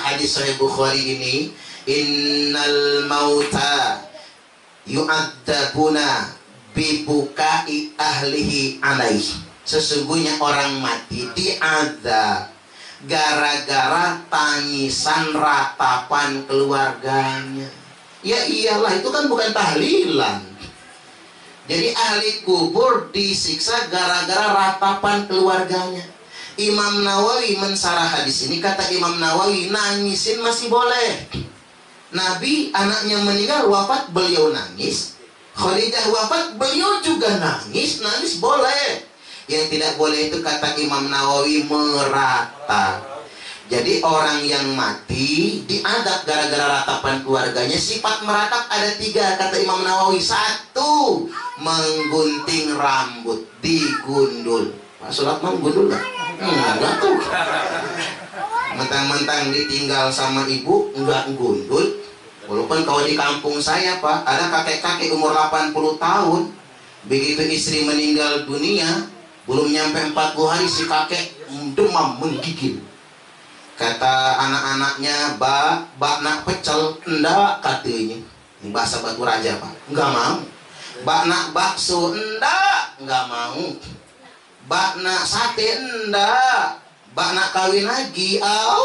hadis Sahih Bukhari ini, innal mauta yu'adzabuna bibukai ahlihi alaih. Sesungguhnya orang mati diadzab gara-gara tangisan ratapan keluarganya. Ya iyalah, itu kan bukan tahlilan. Jadi ahli kubur disiksa gara-gara ratapan keluarganya. Imam Nawawi mensarah hadis ini, kata Imam Nawawi, nangisin masih boleh. Nabi anaknya meninggal wafat, beliau nangis. Khadijah wafat, beliau juga nangis. Nangis boleh. Yang tidak boleh itu kata Imam Nawawi merata. Jadi orang yang mati diadab gara-gara ratapan keluarganya. Sifat meratap ada 3 kata Imam Nawawi. 1, menggunting rambut, digundul. Pak Suratman gundul gak? Enggak tuh. Mentang-mentang ditinggal sama ibu enggak gundul. Walaupun kalau di kampung saya Pak, ada kakek-kakek umur 80 tahun. Begitu istri meninggal dunia, belum nyampe 40 hari si kakek demam menggigil. Kata anak-anaknya, bak nak pecel, enggak katanya. Ini bahasa Batu Raja Pak, enggak mau. Bak nak bakso, enggak mau. Bak nak sate, enggak. Bak nak kawin lagi,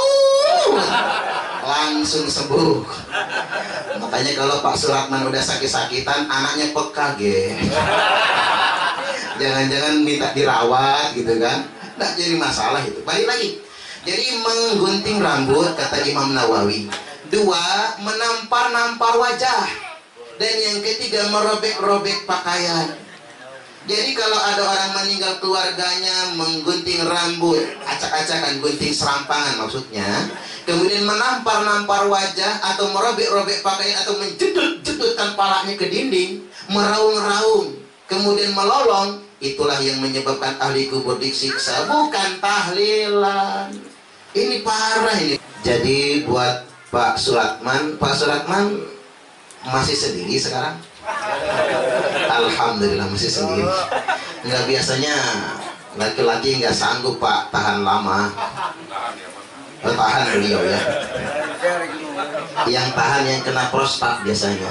langsung sembuh. Makanya kalau Pak Suratman udah sakit-sakitan, anaknya peka ge. Jangan-jangan minta dirawat gitu kan. Nggak jadi masalah itu. Balik lagi. Jadi menggunting rambut kata Imam Nawawi. 2, menampar-nampar wajah. Dan yang ketiga, merobek-robek pakaian. Jadi kalau ada orang meninggal keluarganya menggunting rambut, acak-acakan, gunting serampangan maksudnya, kemudian menampar-nampar wajah atau merobek-robek pakaian atau menjedut-jedutkan palanya ke dinding, meraung-raung, kemudian melolong, itulah yang menyebabkan ahli kubur disiksa, bukan tahlilan. Ini parah ini. Jadi buat Pak Suratman masih sendiri sekarang? Alhamdulillah masih sendiri. Nggak, biasanya laki-laki nggak sanggup Pak tahan lama. Tahan beliau ya. Yang tahan yang kena prostat biasanya.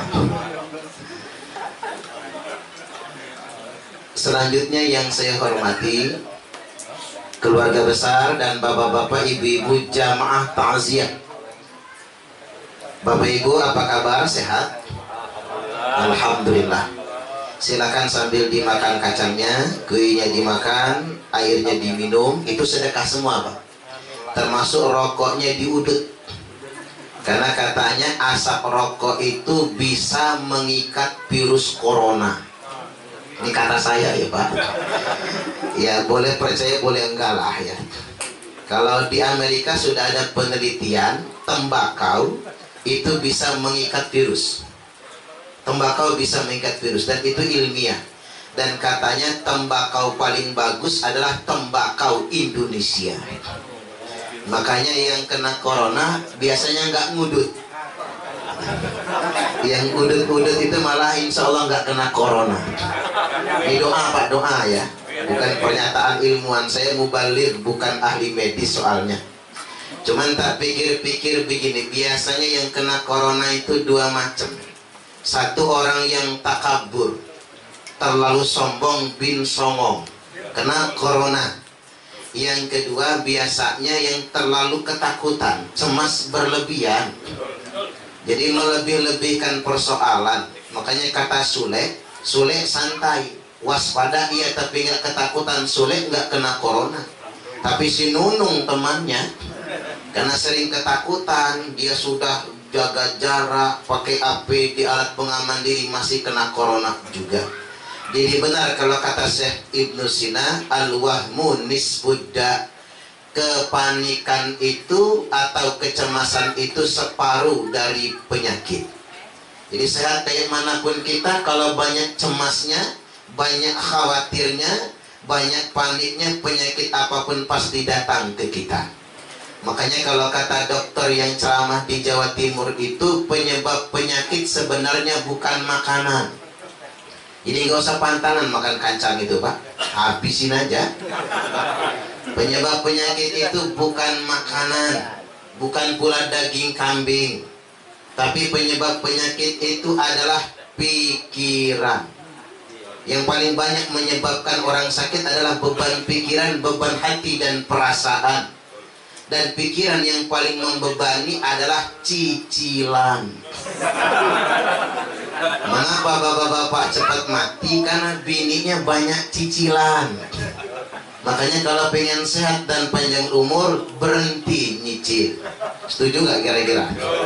Selanjutnya yang saya hormati, keluarga besar dan bapak-bapak, ibu-ibu jamaah takziah. Bapak Ibu apa kabar? Sehat? Alhamdulillah. Silakan sambil dimakan kacangnya, kuenya dimakan, airnya diminum. Itu sedekah semua Pak. Termasuk rokoknya diudut. Karena katanya asap rokok itu bisa mengikat virus corona. Ini kata saya ya Pak. Ya boleh percaya boleh enggak lah ya. Kalau di Amerika sudah ada penelitian, tembakau itu bisa mengikat virus. Tembakau bisa mengikat virus dan itu ilmiah. Dan katanya tembakau paling bagus adalah tembakau Indonesia. Makanya yang kena corona biasanya nggak ngudut. Yang udut-udut itu malah insya Allah nggak kena corona. Ini doa Pak, doa ya. Bukan pernyataan ilmuwan, saya mubaligh bukan ahli medis soalnya. Cuman tak pikir-pikir begini, biasanya yang kena corona itu 2 macam. 1 orang yang takabur, terlalu sombong bin songong, kena corona. Yang kedua biasanya yang terlalu ketakutan, cemas berlebihan. Jadi melebih-lebihkan persoalan. Makanya kata Sule santai, waspada iya tapi nggak ketakutan. Sule nggak kena corona, tapi si Nunung temannya karena sering ketakutan, dia sudah jaga jarak, pakai APD, alat pengaman diri, masih kena corona juga. Jadi benar kalau kata Syekh Ibnu Sina, al-wahmu nisbudda, kepanikan itu atau kecemasan itu separuh dari penyakit. Jadi sehat kayak manapun kita, kalau banyak cemasnya, banyak khawatirnya, banyak paniknya, penyakit apapun pasti datang ke kita. Makanya kalau kata dokter yang ceramah di Jawa Timur itu, penyebab penyakit sebenarnya bukan makanan. Jadi nggak usah pantangan makan kacang itu Pak, habisin aja. Penyebab penyakit itu bukan makanan, bukan pula daging kambing. Tapi penyebab penyakit itu adalah pikiran. Yang paling banyak menyebabkan orang sakit adalah beban pikiran, beban hati dan perasaan. Dan pikiran yang paling membebani adalah cicilan. Mengapa bapak-bapak cepat mati? Karena bininya banyak cicilan. Makanya kalau pengen sehat dan panjang umur, berhenti nyicil. Setuju nggak kira-kira?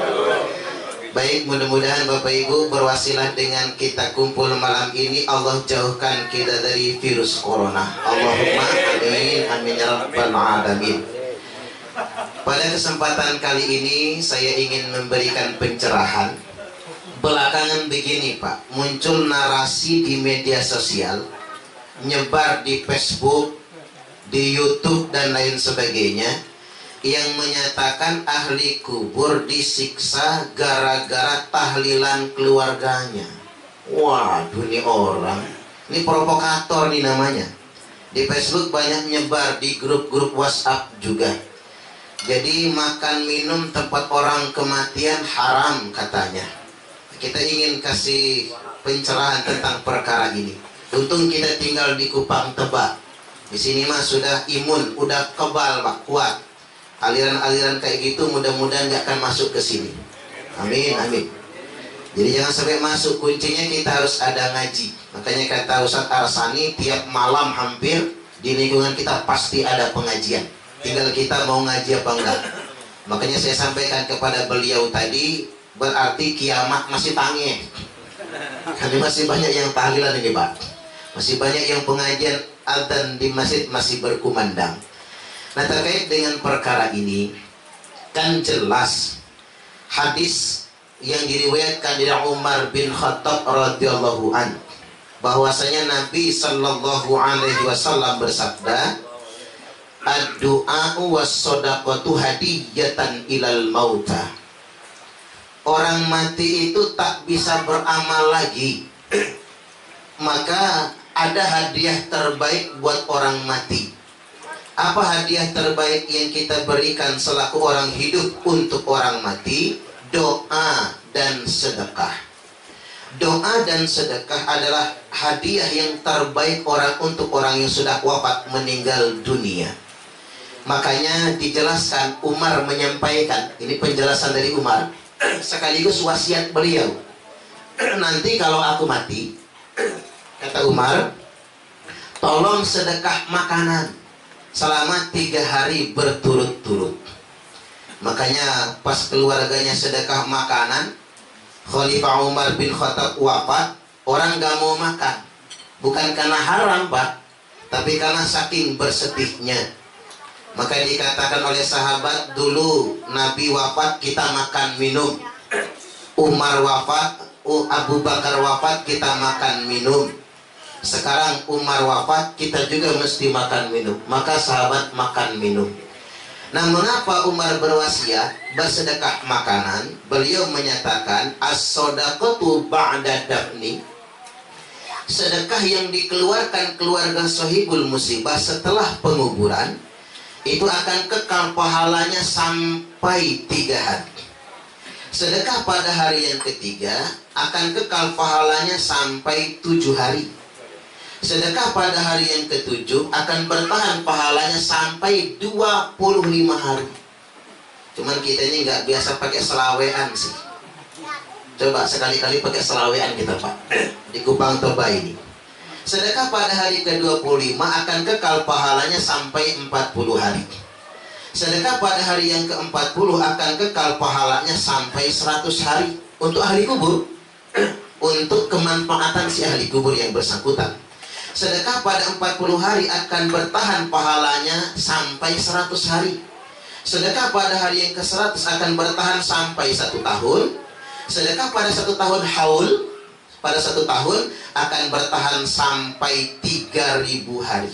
Baik, mudah-mudahan Bapak Ibu berwasilah dengan kita kumpul malam ini, Allah jauhkan kita dari virus corona. Allahumma amin, amin ya rabbal alamin. Pada kesempatan kali ini saya ingin memberikan pencerahan. Belakangan begini Pak, muncul narasi di media sosial, nyebar di Facebook, di YouTube dan lain sebagainya, yang menyatakan ahli kubur disiksa gara-gara tahlilan keluarganya. Waduh, ini orang, ini provokator nih namanya. Di Facebook banyak nyebar, di grup-grup WhatsApp juga. Jadi makan minum tempat orang kematian haram katanya. Kita ingin kasih pencerahan tentang perkara ini. Untung kita tinggal di Kupang Tebak. Di sini mah sudah imun, udah kebal Pak, kuat. Aliran-aliran kayak gitu mudah-mudahan gak akan masuk ke sini. Amin, amin. Jadi jangan sampai masuk. Kuncinya kita harus ada ngaji. Makanya kata Ustadz Arsani, tiap malam hampir di lingkungan kita pasti ada pengajian. Tinggal kita mau ngaji apa enggak. Makanya saya sampaikan kepada beliau tadi, berarti kiamat masih tangeh. Kami masih banyak yang tahlilan ini Pak. Masih banyak yang pengajian, adzan di masjid masih berkumandang. Nah, terkait dengan perkara ini, kan jelas hadis yang diriwayatkan dari Umar bin Khattab radhiyallahu an, bahwasanya Nabi sallallahu alaihi wasallam bersabda, ad-du'a'u was-shadaqatu hadiyatan ilal mauta. Orang mati itu tak bisa beramal lagi. Maka ada hadiah terbaik buat orang mati. Apa hadiah terbaik yang kita berikan selaku orang hidup untuk orang mati? Doa dan sedekah. Doa dan sedekah adalah hadiah yang terbaik untuk orang yang sudah wafat, meninggal dunia. Makanya dijelaskan, Umar menyampaikan, ini penjelasan dari Umar, sekaligus wasiat beliau. Nanti kalau aku mati, kata Umar, tolong sedekah makanan selama 3 hari berturut-turut. Makanya pas keluarganya sedekah makanan, Khalifah Umar bin Khattab wafat, orang gak mau makan. Bukan karena haram Pak, tapi karena saking bersedihnya. Maka dikatakan oleh sahabat, dulu Nabi wafat kita makan minum, Umar wafat, Abu Bakar wafat kita makan minum. Sekarang Umar wafat, kita juga mesti makan minum. Maka sahabat makan minum. Nah, mengapa Umar berwasiat bersedekah makanan? Beliau menyatakan, as-shadaqatu ba'da dafni. Sedekah yang dikeluarkan keluarga sahibul musibah setelah penguburan, itu akan kekal pahalanya sampai 3 hari. Sedekah pada hari yang ketiga akan kekal pahalanya sampai 7 hari. Sedekah pada hari yang ke-7 akan bertahan pahalanya sampai 25 hari. Cuman kita ini nggak biasa pakai selawean sih. Coba sekali-kali pakai selawean kita Pak, di Kupang Toba ini. Sedekah pada hari ke-25 akan kekal pahalanya sampai 40 hari. Sedekah pada hari yang ke-40 akan kekal pahalanya sampai 100 hari. Untuk ahli kubur, untuk kemanfaatan si ahli kubur yang bersangkutan. Sedekah pada 40 hari akan bertahan pahalanya sampai 100 hari. Sedekah pada hari yang ke-100 akan bertahan sampai 1 tahun. Sedekah pada 1 tahun haul, pada 1 tahun akan bertahan sampai 3.000 hari.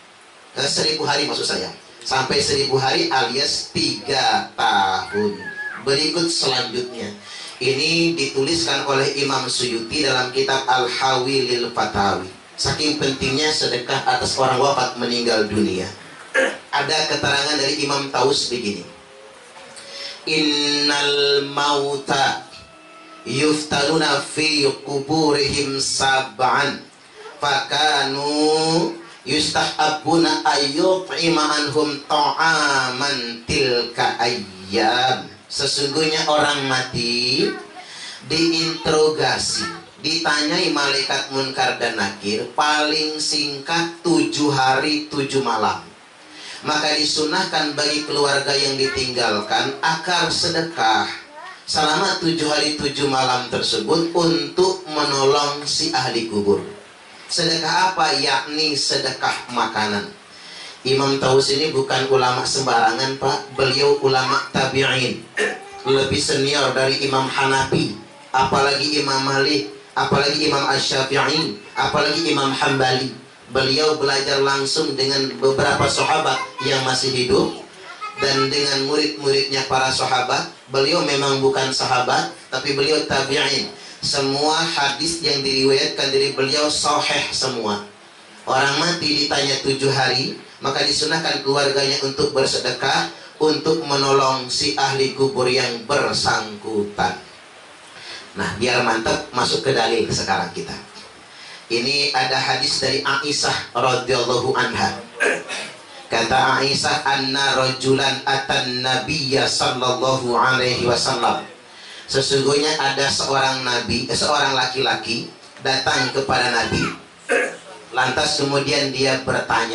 1.000 hari maksud saya. Sampai 1.000 hari alias 3 tahun. Berikut selanjutnya. Ini dituliskan oleh Imam Suyuti dalam kitab Al-Hawi lil Fatawi. Saking pentingnya sedekah atas orang wafat meninggal dunia. Ada keterangan dari Imam Taus begini. innal mauta yuftanuna fi kuburihim sab'an fakanu yustahabuna ayyut'ima anhum ta'aman tilka ayyam. Sesungguhnya orang mati diinterogasi, ditanyai malaikat munkar dan nakir paling singkat 7 hari 7 malam. Maka disunahkan bagi keluarga yang ditinggalkan akar sedekah selama 7 hari 7 malam tersebut untuk menolong si ahli kubur. Sedekah apa? Yakni sedekah makanan. Imam Taus ini bukan ulama sembarangan, Pak. Beliau ulama tabi'in, lebih senior dari Imam Hanafi, apalagi Imam Malik, apalagi Imam Asy-Syafi'i, apalagi Imam Hambali. Beliau belajar langsung dengan beberapa sahabat yang masih hidup dan dengan murid-muridnya para sahabat. Beliau memang bukan sahabat, tapi beliau tabi'in. Semua hadis yang diriwayatkan dari beliau sahih semua. Orang mati ditanya 7 hari, maka disunahkan keluarganya untuk bersedekah untuk menolong si ahli kubur yang bersangkutan. Nah, biar mantap, masuk ke dalil sekarang kita. Ini ada hadis dari Aisyah radhiyallahu anha. Kata Aisyah, anna rajulan atan nabiyya sallallahu alaihi wasallam. Sesungguhnya ada seorang laki-laki datang kepada Nabi. Lantas kemudian dia bertanya,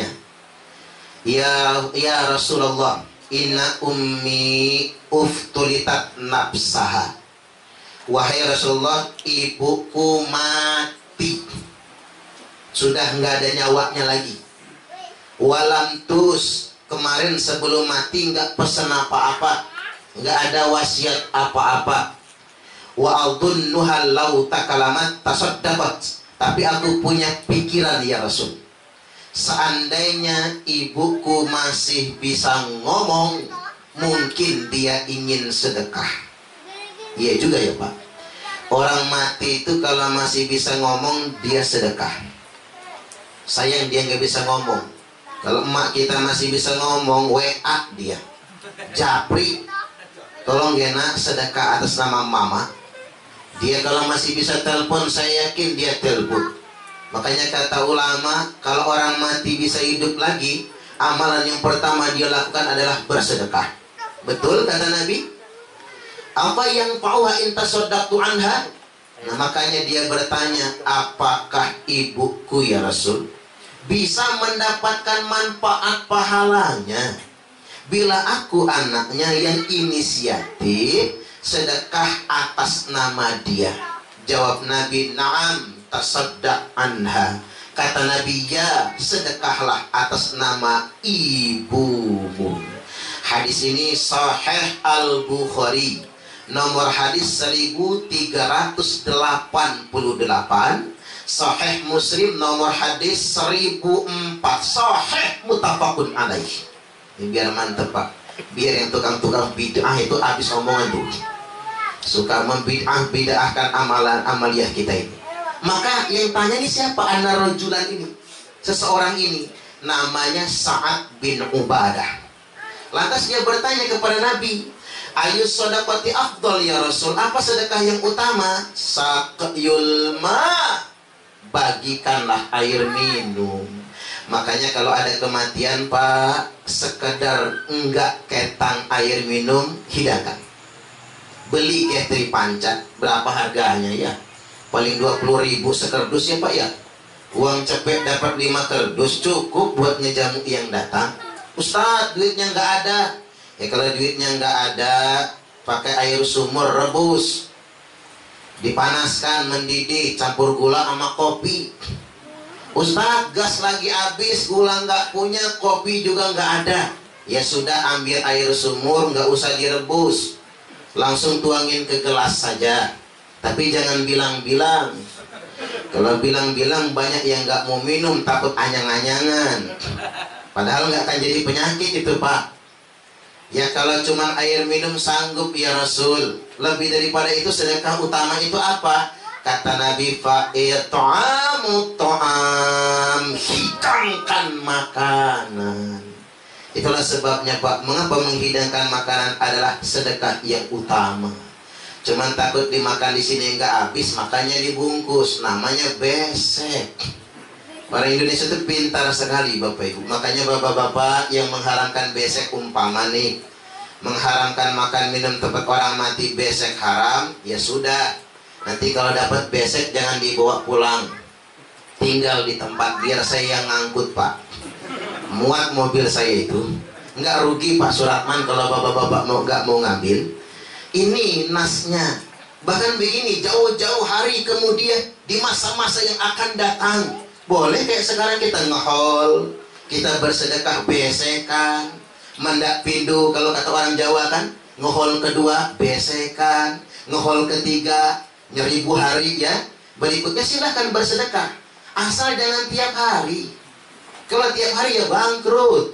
Ya Rasulullah, inna ummi uftulitat nafsaha. Wahai Rasulullah, ibuku mati, sudah nggak ada nyawanya lagi. Walam tus, kemarin sebelum mati nggak pesan apa-apa, nggak ada wasiat apa-apa. Wa adunnuha law takalamat tasaddaqat. Tapi aku punya pikiran ya Rasul, seandainya ibuku masih bisa ngomong, mungkin dia ingin sedekah. Iya juga ya Pak. Orang mati itu kalau masih bisa ngomong, dia sedekah. Sayang dia nggak bisa ngomong. Kalau emak kita masih bisa ngomong, WA dia, Japri, tolong ya nak sedekah atas nama mama. Dia kalau masih bisa telepon, saya yakin dia telepon. Makanya kata ulama, kalau orang mati bisa hidup lagi, amalan yang pertama dia lakukan adalah bersedekah. Betul kata Nabi? Apa yang fa'uha in tasaddaqtu anha? Nah, makanya dia bertanya, apakah ibuku ya Rasul bisa mendapatkan manfaat pahalanya bila aku anaknya yang inisiatif sedekah atas nama dia? Jawab Nabi, na'am tasaddaq anha. Kata Nabi, ya, sedekahlah atas nama ibumu. Hadis ini Sahih Al-Bukhari, nomor hadis 1388. Sahih Muslim nomor hadis 1004. Sahih muttafaqun alaih. Ini biar mantep Pak, biar yang tukang-tukang bid'ah itu habis omongan tuh, suka membid'ahkan amalan amaliyah kita ini. Maka yang tanya ini siapa? Anna rajulan ini, seseorang ini namanya Sa'ad bin Ubadah. Lantas dia bertanya kepada Nabi, ayu shadaqati afdal ya Rasul, apa sedekah yang utama? Saqyul ma, bagikanlah air minum. Makanya kalau ada kematian Pak, sekedar enggak ketang air minum, hidangkan. Beli Getri Panca, berapa harganya ya? Paling 20.000 sekerdus ya Pak ya. Uang cepet dapat 5 kerdus, cukup buat ngejamu yang datang. Ustadz, duitnya nggak ada. Ya kalau duitnya nggak ada, pakai air sumur rebus, dipanaskan, mendidih, campur gula sama kopi. Ustadz, gas lagi habis, gula nggak punya, kopi juga nggak ada. Ya sudah, ambil air sumur, nggak usah direbus, langsung tuangin ke gelas saja. Tapi jangan bilang-bilang. Kalau bilang-bilang banyak yang nggak mau minum, takut anyang-anyangan. Padahal nggak akan jadi penyakit itu Pak. Ya kalau cuma air minum sanggup ya Rasul. Lebih daripada itu sedekah utama itu apa? Kata Nabi, fa'it'amu ta'am, hidangkan makanan. Itulah sebabnya Pak, mengapa menghidangkan makanan adalah sedekah yang utama. Cuman takut dimakan di sini nggak habis, makanya dibungkus. Namanya besek. Orang Indonesia itu pintar sekali Bapak Ibu. Makanya bapak-bapak yang mengharamkan besek, umpama nih mengharamkan makan minum tempat orang mati, besek haram, ya sudah. Nanti kalau dapat besek jangan dibawa pulang, tinggal di tempat, biar saya yang ngangkut Pak. Muat mobil saya itu, nggak rugi Pak Suratman kalau bapak-bapak nggak mau ngambil. Ini nasnya. Bahkan begini, jauh-jauh hari kemudian, di masa-masa yang akan datang, boleh kayak sekarang kita ngehol, kita bersedekah besekan, mendak pindu, kalau kata orang Jawa kan, ngehol kedua besekan, ngehol ketiga nyeribu hari ya. Berikutnya silahkan bersedekah, asal jangan tiap hari. Kalau tiap hari ya bangkrut.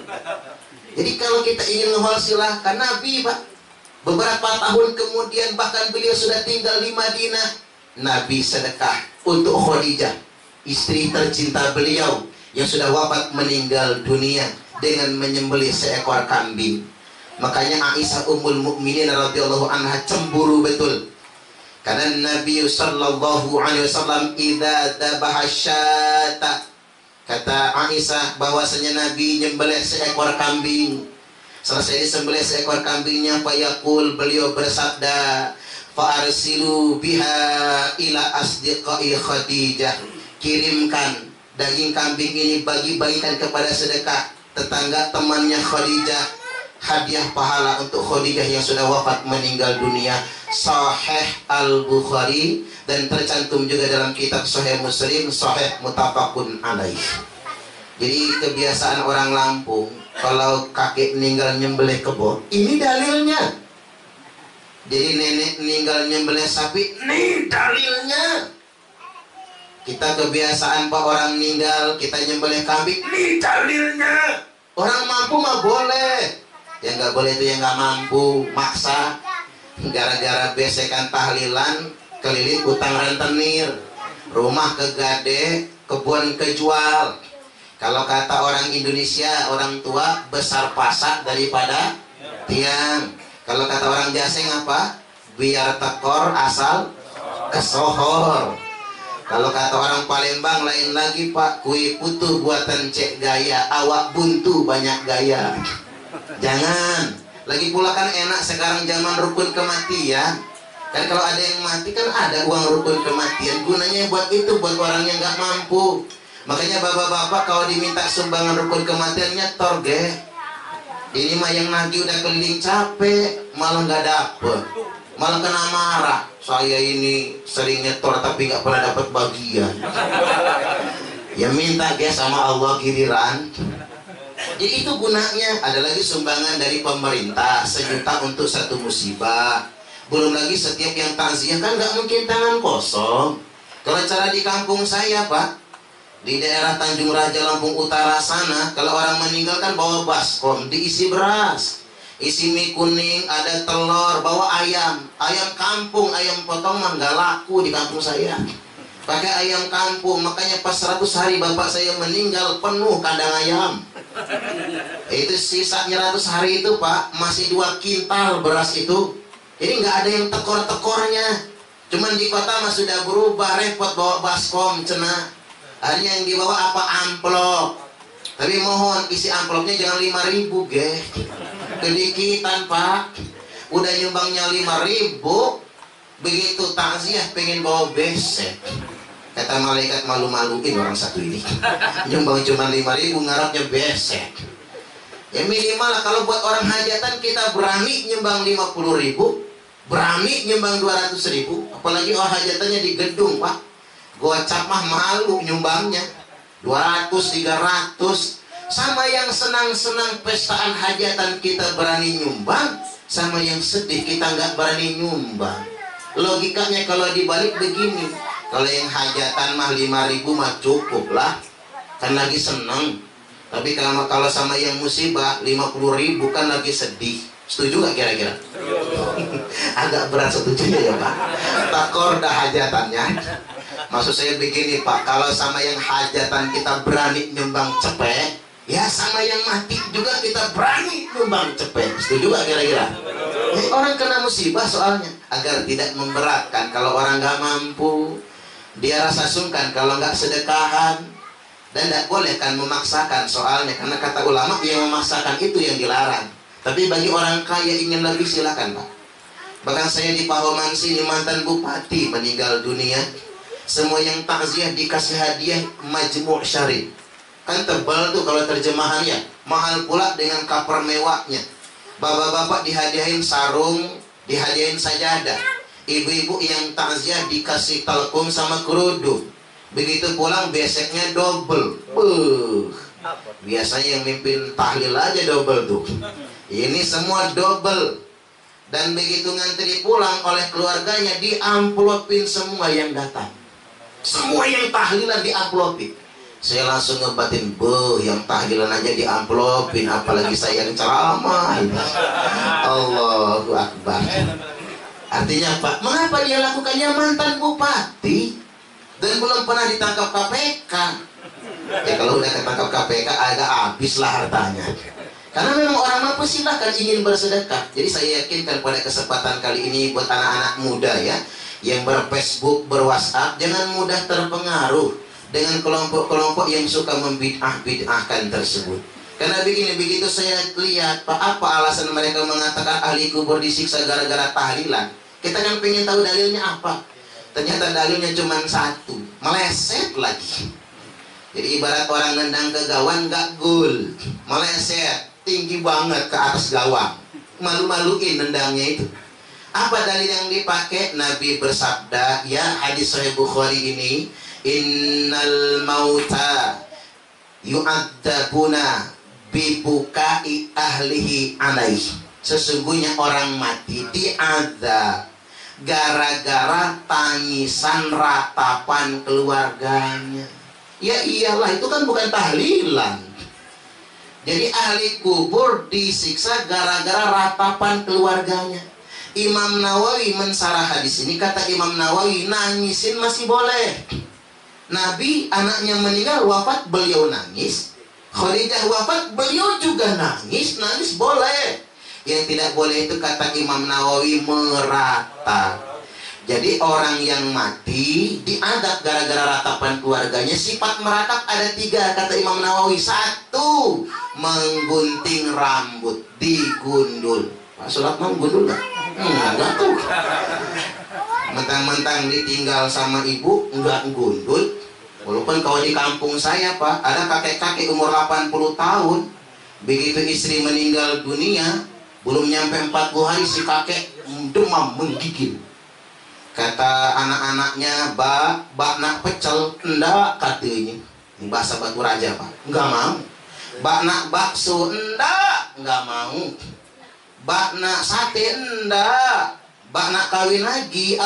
Jadi kalau kita ingin ngehol silahkan. Nabi Pak, beberapa tahun kemudian, bahkan beliau sudah tinggal di Madinah, Nabi sedekah untuk Khadijah, istri tercinta beliau yang sudah wafat meninggal dunia, dengan menyembelih seekor kambing. Makanya Aisyah Ummul Mukminin radhiyallahu anha cemburu betul. Karena Nabi sallallahu alaihi wasallam idza dhabaha syata, kata Aisyah bahwasanya Nabi nyembelih seekor kambing. Selesai disembelih seekor kambingnya, fayaqul, beliau bersabda, fa arsilu biha ila asdiqai Khadijah, kirimkan daging kambing ini, bagi-bagikan kepada sedekah tetangga temannya Khadijah, hadiah pahala untuk Khadijah yang sudah wafat meninggal dunia. Sahih Al-Bukhari, dan tercantum juga dalam kitab Sahih Muslim, Sahih muttafaqun alaih. Jadi kebiasaan orang Lampung, kalau kakek meninggal nyembelih kebo, ini dalilnya. Jadi nenek meninggal nyembelih sapi, ini dalilnya. Kita kebiasaan Pak, orang meninggal kita nyembelih kambing, ini dalilnya. Orang mampu mah boleh, yang nggak boleh itu yang nggak mampu, maksa. Gara-gara besekan tahlilan, keliling utang rentenir, rumah kegade, kebun kejual. Kalau kata orang Indonesia, orang tua besar pasak daripada tiang. Kalau kata orang Jaseng apa? Biar tekor asal kesohor. Kalau kata orang Palembang lain lagi Pak, kue putu buatan cek gaya, awak buntu banyak gaya. Jangan. Lagi pula kan enak sekarang zaman rukun kematian. Kan kalau ada yang mati kan ada uang rukun kematian. Gunanya buat itu, buat orang yang nggak mampu. Makanya bapak-bapak kalau diminta sumbangan rukun kematiannya torge. Ini mah yang nagih udah keliling capek, malah nggak dapet, malah kena marah. Saya ini sering nyetor tapi nggak pernah dapat bagian. Ya minta guys sama Allah giliran. Jadi itu gunanya. Ada lagi sumbangan dari pemerintah 1 juta untuk satu musibah. Belum lagi setiap yang takziah kan nggak mungkin tangan kosong. Kalau cara di kampung saya Pak, di daerah Tanjung Raja Lampung Utara sana, kalau orang meninggal kan bawa baskom, diisi beras, isi mie kuning, ada telur, bawa ayam, ayam kampung, ayam potongan nggak laku di kampung saya. Pakai ayam kampung, makanya pas 100 hari bapak saya meninggal penuh kandang ayam. Itu sisanya 100 hari itu Pak, masih 2 kintal beras itu. Ini nggak ada yang tekor-tekornya. Cuman di kota mah sudah berubah, repot bawa baskom cenah. Hanya yang dibawa apa? Amplop. Tapi mohon isi amplopnya jangan 5.000 ge. Kedikitan Pak. Udah nyumbangnya 5.000, begitu takziah pengen bawa besek. Kata malaikat malu-maluin orang satu ini. Nyumbang cuma 5.000, ngarapnya besek. Ya minimal lah, kalau buat orang hajatan kita berani nyumbang 50.000, berani nyumbang 200.000. Apalagi orang hajatannya di gedung Pak, gocap mah malu nyumbangnya 200, 300. Sama yang senang-senang pestaan hajatan kita berani nyumbang, sama yang sedih kita nggak berani nyumbang. Logikanya kalau dibalik begini, kalau yang hajatan mah 5.000 mah cukup lah, kan lagi seneng. Tapi kalau sama yang musibah 50.000 kan lagi sedih. Setuju gak kira-kira? Agak berat setujunya ya Pak. Takor dah hajatannya. Maksud saya begini Pak, kalau sama yang hajatan kita berani nyumbang cepet, Ya sama yang mati juga kita berani nyumbang cepet. Setuju gak kira-kira? Orang kena musibah soalnya. Agar tidak memberatkan. Kalau orang gak mampu, dia rasa sungkan kalau gak sedekahan. Dan tidak boleh kan memaksakan soalnya. Karena kata ulama yang memaksakan itu yang dilarang. Tapi bagi orang kaya ingin lebih, silakan Pak. Bahkan saya di Pahoman sini, mantan bupati meninggal dunia. Semua yang takziah dikasih hadiah majmu' syarif. Kan tebal tuh kalau terjemahannya. Mahal pula dengan cover mewahnya. Bapak-bapak dihadiahin sarung, dihadiahin sajadah. Ibu-ibu yang takziah dikasih talkum sama kerudung. Begitu pulang beseknya double. Biasanya yang mimpin tahlil aja double tuh. Ini semua double. Dan begitu ngantri pulang oleh keluarganya, diamplopin semua yang datang. Semua yang tahlilan diamplopin. Saya langsung ngebatin, yang tahlilan aja diamplopin, apalagi saya yang ceramah. Allahu Akbar. Artinya Pak, mengapa dia lakukannya? Mantan bupati dan belum pernah ditangkap KPK. Ya kalau udah ketangkap KPK agak habis lah hartanya. Karena memang orang mampu silahkan ingin bersedekah. Jadi saya yakinkan pada kesempatan kali ini buat anak-anak muda ya, yang ber-Facebook, ber-WhatsApp, jangan mudah terpengaruh dengan kelompok-kelompok yang suka membid'ah-bid'ahkan tersebut. Karena begini, begitu saya lihat Pak, apa alasan mereka mengatakan ahli kubur disiksa gara-gara tahlilan. Kita kan pengen tahu dalilnya apa. Ternyata dalilnya cuma satu, meleset lagi. Jadi ibarat orang nendang ke gawang gak gol, meleset tinggi banget ke atas gawang, malu-maluin nendangnya itu. Apa dalil yang dipakai? Nabi bersabda, ya hadis Sahih Bukhari ini, innal mauta yu'adzabuna bibukai ahlihi alaih. Sesungguhnya orang mati diazab gara-gara tangisan ratapan keluarganya. Ya iyalah, itu kan bukan tahlilan. Jadi ahli kubur disiksa gara-gara ratapan keluarganya. Imam Nawawi mensarah hadis ini, kata Imam Nawawi, nangisin masih boleh. Nabi anaknya meninggal wafat, beliau nangis. Khadijah wafat, beliau juga nangis. Nangis boleh. Yang tidak boleh itu kata Imam Nawawi merata. Jadi orang yang mati diadab gara-gara ratapan keluarganya. Sifat meratap ada 3 kata Imam Nawawi. 1, menggunting rambut, digundul. Pak Suratman gundul nggak? Enggak tuh. Mentang-mentang ditinggal sama ibu enggak gundul. Walaupun kalau di kampung saya Pak, ada kakek-kakek umur 80 tahun. Begitu istri meninggal dunia, belum nyampe 40 hari si kakek demam menggigil. Kata anak-anaknya, bak nak pecel, enggak katanya. Ini bahasa Batu Raja Pak, enggak mau. Bak nak bakso, enggak mau. Bak nak sate, enggak. Bak nak kawin lagi,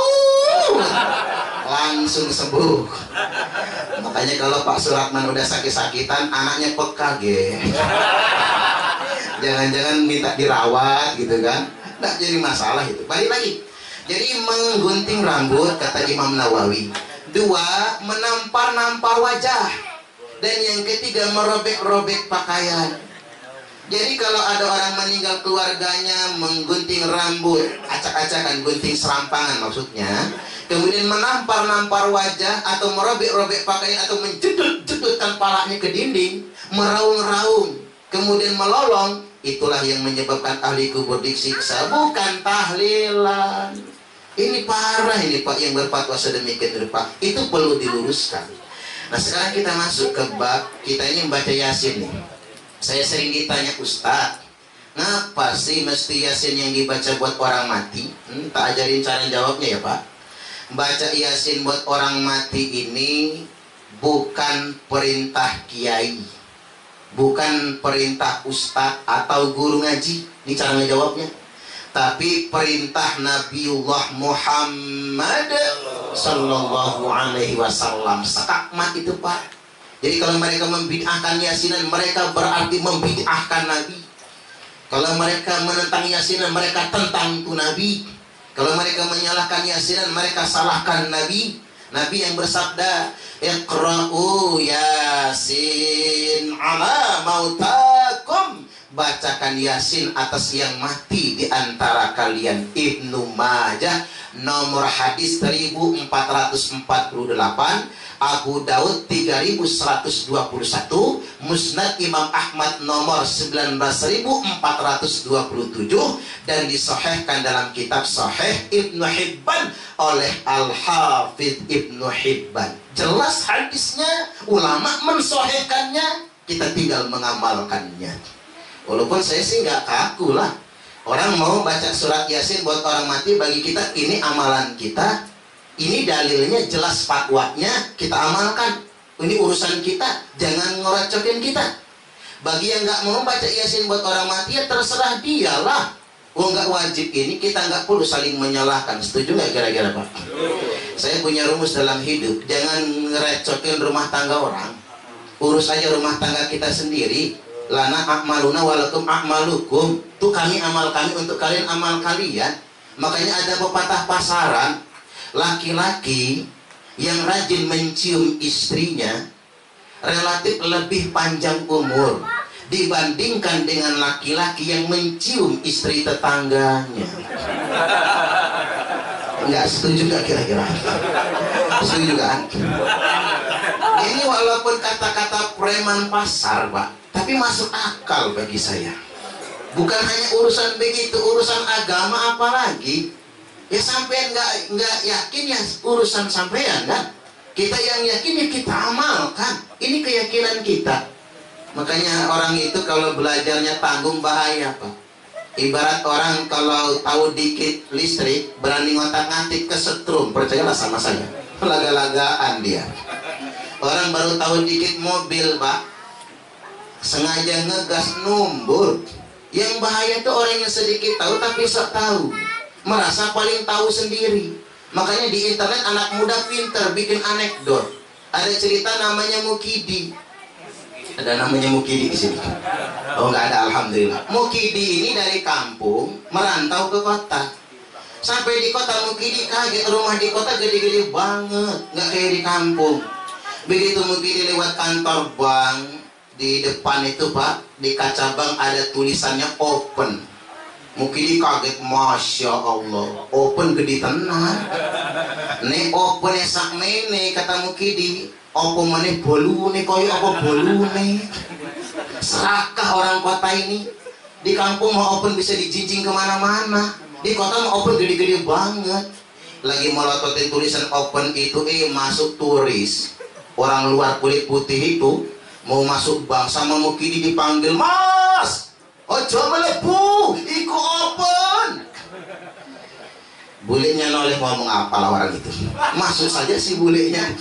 langsung sembuh. Makanya kalau Pak Suratman udah sakit-sakitan, anaknya peka ge. Jangan-jangan minta dirawat gitu kan. Enggak jadi masalah itu. Balik lagi. Jadi menggunting rambut kata Imam Nawawi. 2, menampar-nampar wajah. Dan yang ketiga, merobek-robek pakaian. Jadi kalau ada orang meninggal keluarganya menggunting rambut, acak-acakan, gunting serampangan maksudnya, kemudian menampar-nampar wajah atau merobek-robek pakaian atau menjedut-jedutkan palanya ke dinding, meraung-raung, kemudian melolong, itulah yang menyebabkan ahli kubur disiksa, bukan tahlilan. Ini parah ini Pak yang berfatwa sedemikian rupa. Itu perlu diluruskan. Nah sekarang kita masuk ke bab, kita ini membaca Yasin nih. Saya sering ditanya, Ustaz, ngapa sih mesti Yasin yang dibaca buat orang mati? Tak ajarin cara jawabnya ya Pak. Baca Yasin buat orang mati ini bukan perintah kiai, bukan perintah ustadz atau guru ngaji. Ini cara ngejawabnya. Tapi perintah Nabiullah Muhammad Sallallahu Alaihi Wasallam. Sekakmat itu Pak. Jadi kalau mereka membid'ahkan Yasinan, mereka berarti membid'ahkan Nabi. Kalau mereka menentang Yasinan, mereka tentang itu Nabi. Kalau mereka menyalahkan Yasinan, mereka salahkan Nabi. Nabi yang bersabda, Iqra'u Yasin ala mautakum, bacakan Yasin atas yang mati di antara kalian. Ibnu Majah nomor hadis 1448, Abu Daud 3121, Musnad Imam Ahmad nomor 19427, dan disahihkan dalam kitab Sahih Ibnu Hibban oleh Al-Hafidz Ibnu Hibban. Jelas hadisnya, ulama mensahihkannya, kita tinggal mengamalkannya. Walaupun saya sih nggak kaku lah. Orang mau baca surat Yasin buat orang mati, bagi kita ini amalan kita, ini dalilnya jelas, fatwanya kita amalkan. Ini urusan kita, jangan ngorecokin kita. Bagi yang nggak mau baca Yasin buat orang mati, ya terserah dialah. Oh, nggak wajib ini, kita nggak perlu saling menyalahkan. Setuju nggak kira-kira Pak? Saya punya rumus dalam hidup, jangan ngerecokin rumah tangga orang. Urus aja rumah tangga kita sendiri. Lana akmaluna walakum akmalukum, tuh kami amal kami untuk kalian amal kalian. Makanya ada pepatah pasaran, laki-laki yang rajin mencium istrinya relatif lebih panjang umur dibandingkan dengan laki-laki yang mencium istri tetangganya. Enggak setuju nggak kira-kira? Setuju kan? Ini walaupun kata-kata preman pasar Pak, tapi masuk akal bagi saya. Bukan hanya urusan begitu, urusan agama apalagi. Ya sampean nggak yakin, ya urusan sampean kan. Kita yang yakin ya kita amalkan. Ini keyakinan kita. Makanya orang itu kalau belajarnya tanggung bahaya Pak. Ibarat orang kalau tahu dikit listrik berani ngotak-ngatik kesetrum, percayalah sama saya. Laga-lagaan dia. Orang baru tahu dikit mobil Pak, sengaja ngegas numbur. Yang bahaya tuh orang yang sedikit tahu tapi sok tahu, merasa paling tahu sendiri. Makanya di internet anak muda pinter bikin anekdot. Ada cerita namanya Mukidi. Ada namanya Mukidi di sini? Oh nggak ada, alhamdulillah. Mukidi ini dari kampung merantau ke kota. Sampai di kota Mukidi kaget, rumah di kota gede-gede banget, nggak kayak di kampung. Begitu Mukidi lewat kantor bank, di depan itu Pak, di kaca bank ada tulisannya open. Mukidi kaget, masya Allah, open gede tenan. Nih open sak mene, kata Mukidi. Opo meneh bolune koyo apa bolune. Serakah orang kota ini. Di kampung mau open bisa dijinjing kemana-mana, di kota mau open gede-gede banget. Lagi melototin tulisan open itu, masuk turis orang luar kulit putih itu mau masuk bank, sama Mukidi dipanggil, Mas, ojo melebu, iku open. Bulenya noleh ngomong apa lah orang itu. Masuk saja si bulenya.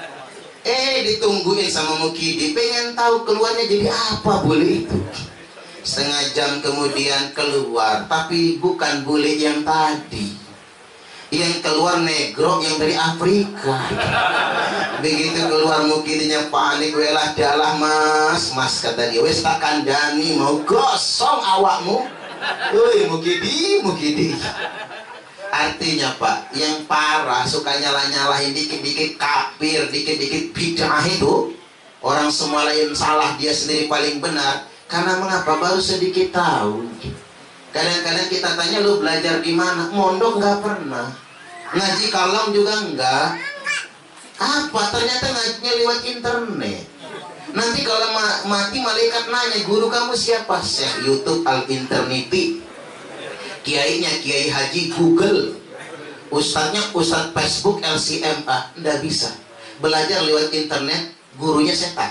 Ditungguin sama Mukidi, pengen tahu keluarnya jadi apa bule itu. Setengah jam kemudian keluar, tapi bukan bule yang tadi. Yang keluar negro yang dari Afrika. Begitu keluar Mukidinya panik, welah dalah mas kata dia, wes tak kandani mau gosong awakmu. Woi Mukidi. Artinya Pak, yang parah suka nyalah-nyalahin dikit-dikit kafir, dikit-dikit bid'ah itu, orang semua lain salah, dia sendiri paling benar. Karena mengapa? Baru sedikit tahu. Kadang-kadang kita tanya, lu belajar di mana? Mondok nggak pernah, ngaji kalam juga enggak. Apa? Ternyata ngajinya lewat internet. Nanti kalau mati malaikat nanya, guru kamu siapa? Syekh YouTube Al-Interneti. Kiainya Kiai Haji Google. Ustadznya Ustadz Facebook LCMA. Nggak bisa. Belajar lewat internet, gurunya setan.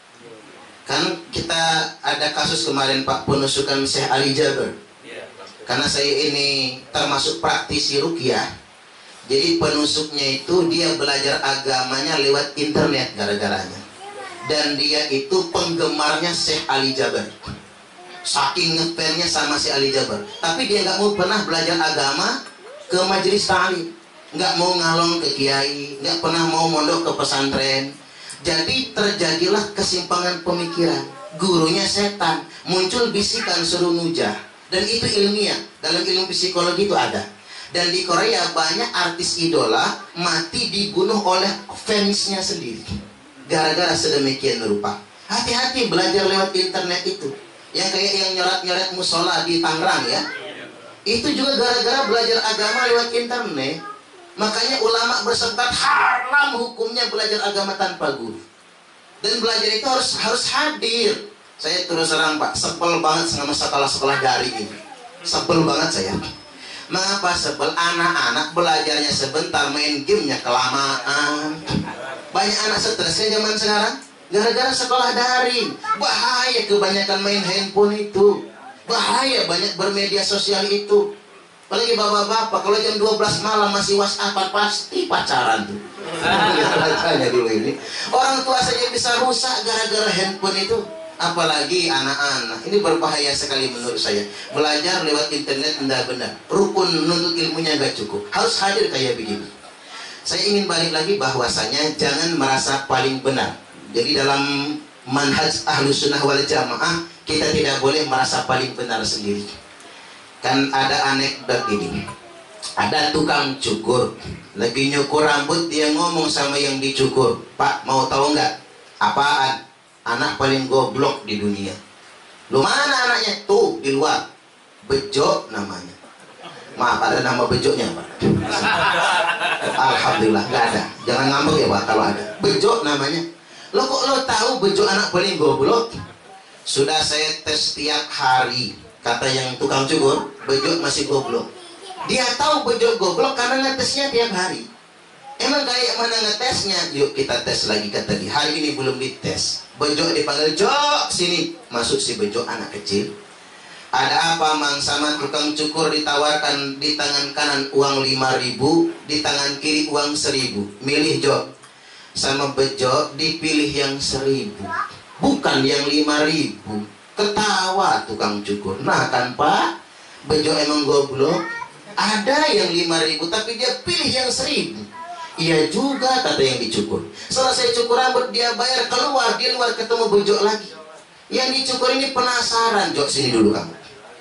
Kan kita ada kasus kemarin Pak, penusukan Syekh Ali Jaber. Karena saya ini termasuk praktisi ruqyah, jadi penusuknya itu dia belajar agamanya lewat internet gara-garanya. Dan dia itu penggemarnya Syekh Ali Jaber, saking ngefansnya sama si Ali Jaber. Tapi dia nggak mau pernah belajar agama ke majelis ta'lim, nggak mau ngalong ke kiai, nggak pernah mau mondok ke pesantren. Jadi terjadilah kesimpangan pemikiran. Gurunya setan, muncul bisikan suruh nujah. Dan itu ilmiah, dalam ilmu psikologi itu ada. Dan di Korea banyak artis idola mati dibunuh oleh fansnya sendiri gara-gara sedemikian rupa. Hati-hati belajar lewat internet itu. Yang kayak yang nyoret-nyoret musola di Tangerang ya, itu juga gara-gara belajar agama lewat internet. Makanya ulama bersepakat haram hukumnya belajar agama tanpa guru. Dan belajar itu harus hadir. Saya terus terang Pak, sebel banget sama sekolah-sekolah daring ini. Sebel banget saya. Mengapa sebel? Anak-anak belajarnya sebentar, main gamenya kelamaan. Banyak anak stresnya zaman sekarang gara-gara sekolah daring. Bahaya kebanyakan main handphone itu. Bahaya banyak bermedia sosial itu. Apalagi bapak-bapak, kalau jam 12 malam masih WhatsApp, pasti pacaran tuh. Bacanya dulu ini. Orang tua saja bisa rusak gara-gara handphone itu. Apalagi anak-anak. Ini berbahaya sekali menurut saya. Belajar lewat internet benar-benar. Rukun nuntut ilmunya gak cukup. Harus hadir kayak begini. Saya ingin balik lagi bahwasanya jangan merasa paling benar. Jadi dalam manhaj Ahlussunnah wal Jamaah, kita tidak boleh merasa paling benar sendiri. Kan ada anekdot ini. Ada tukang cukur lagi nyukur rambut, dia ngomong sama yang dicukur, "Pak, mau tahu nggak apaan anak paling goblok di dunia?" "Lu mana anaknya?" "Tuh di luar." "Bejo namanya." "Maaf, ada nama bejoknya Pak?" "Alhamdulillah nggak ada." "Jangan ngambek ya Pak kalau ada." "Bejo namanya." "Lo kok lo tahu bejo anak paling goblok?" "Sudah saya tes tiap hari," kata yang tukang cukur. "Bejo masih goblok." Dia tahu bejo goblok karena ngetesnya tiap hari. Emang kayak mana ngetesnya? "Yuk kita tes lagi," kata dia. Hari ini belum dites. Bejo dipanggil, "Jok sini." Masuk si bejo, anak kecil. "Ada apa Mang?" Sama tukang cukur ditawarkan di tangan kanan uang 5.000, di tangan kiri uang 1.000. "Milih Jok." Sama bejo dipilih yang 1.000, bukan yang 5.000. Ketawa tukang cukur. "Nah kan Pak, bejo emang goblok. Ada yang 5.000 tapi dia pilih yang 1.000. "Iya juga," kata yang dicukur. Selesai cukur rambut, dia bayar, keluar, di luar ketemu bejo lagi. Yang dicukur ini penasaran, "Jok sini dulu kamu."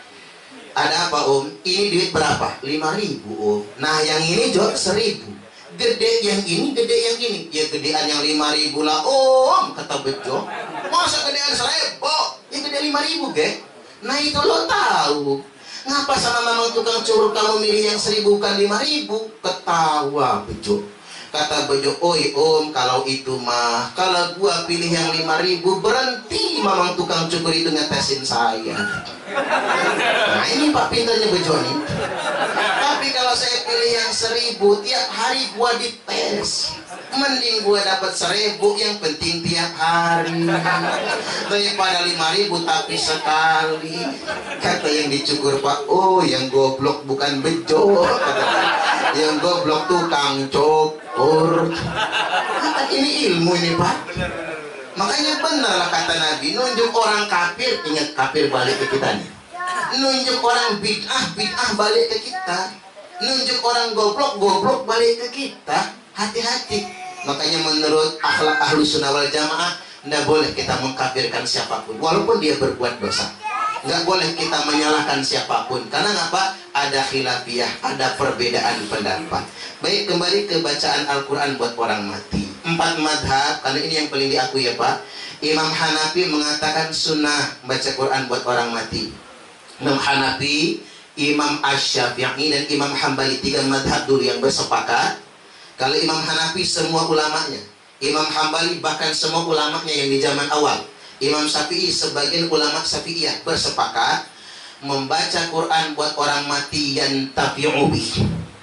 "Ada apa Om?" "Ini duit berapa?" 5.000 Om." "Nah yang ini Jok 1.000. Gede yang ini, gede yang ini." "Ya gedean yang 5.000 lah Om," kata bejo. "Masa gedean 1.000? Yang gede 5.000 ge." "Nah itu lo tahu. Ngapa sama mamang tukang cukur kamu milih yang 1.000 bukan 5.000? Ketawa bejo. Kata bejo, "Oi Om, kalau itu mah, kalau gua pilih yang 5.000, berhenti mamang tukang cukur itu ngetesin saya." Nah ini Pak pintarnya bejo nih. "Tapi kalau saya pilih yang 1.000, tiap hari gua dites. Mending gua dapat 1.000, yang penting tiap hari, daripada 5.000 tapi sekali." Kata yang dicukur, "Pak, oh yang goblok bukan bejo, yang goblok tukang cukur." Ini ilmu ini Pak. Makanya benar lah kata Nabi, nunjuk orang kafir, ingat kafir balik ke kita nih. Nunjuk orang bid'ah balik ke kita. Nunjuk orang goblok balik ke kita. Hati-hati. Makanya menurut akhlak Ahlussunnah wal Jamaah, tidak boleh kita mengkafirkan siapapun walaupun dia berbuat dosa. Nggak boleh kita menyalahkan siapapun. Karena apa? Ada khilafiyah, ada perbedaan pendapat. Baik, kembali ke bacaan Al-Quran buat orang mati. 4 madhab, karena ini yang paling diakui ya Pak. Imam Hanafi mengatakan sunnah baca Quran buat orang mati. Imam Hanafi, Imam Asy-Syafi'i dan Imam Hambali, 3 madhab dulu yang bersepakat. Kalau Imam Hanafi semua ulamanya, Imam Hambali bahkan semua ulamanya yang di zaman awal, Imam Syafi'i sebagian ulama Syafi'iyah bersepakat membaca Quran buat orang mati yang tafi'ubi,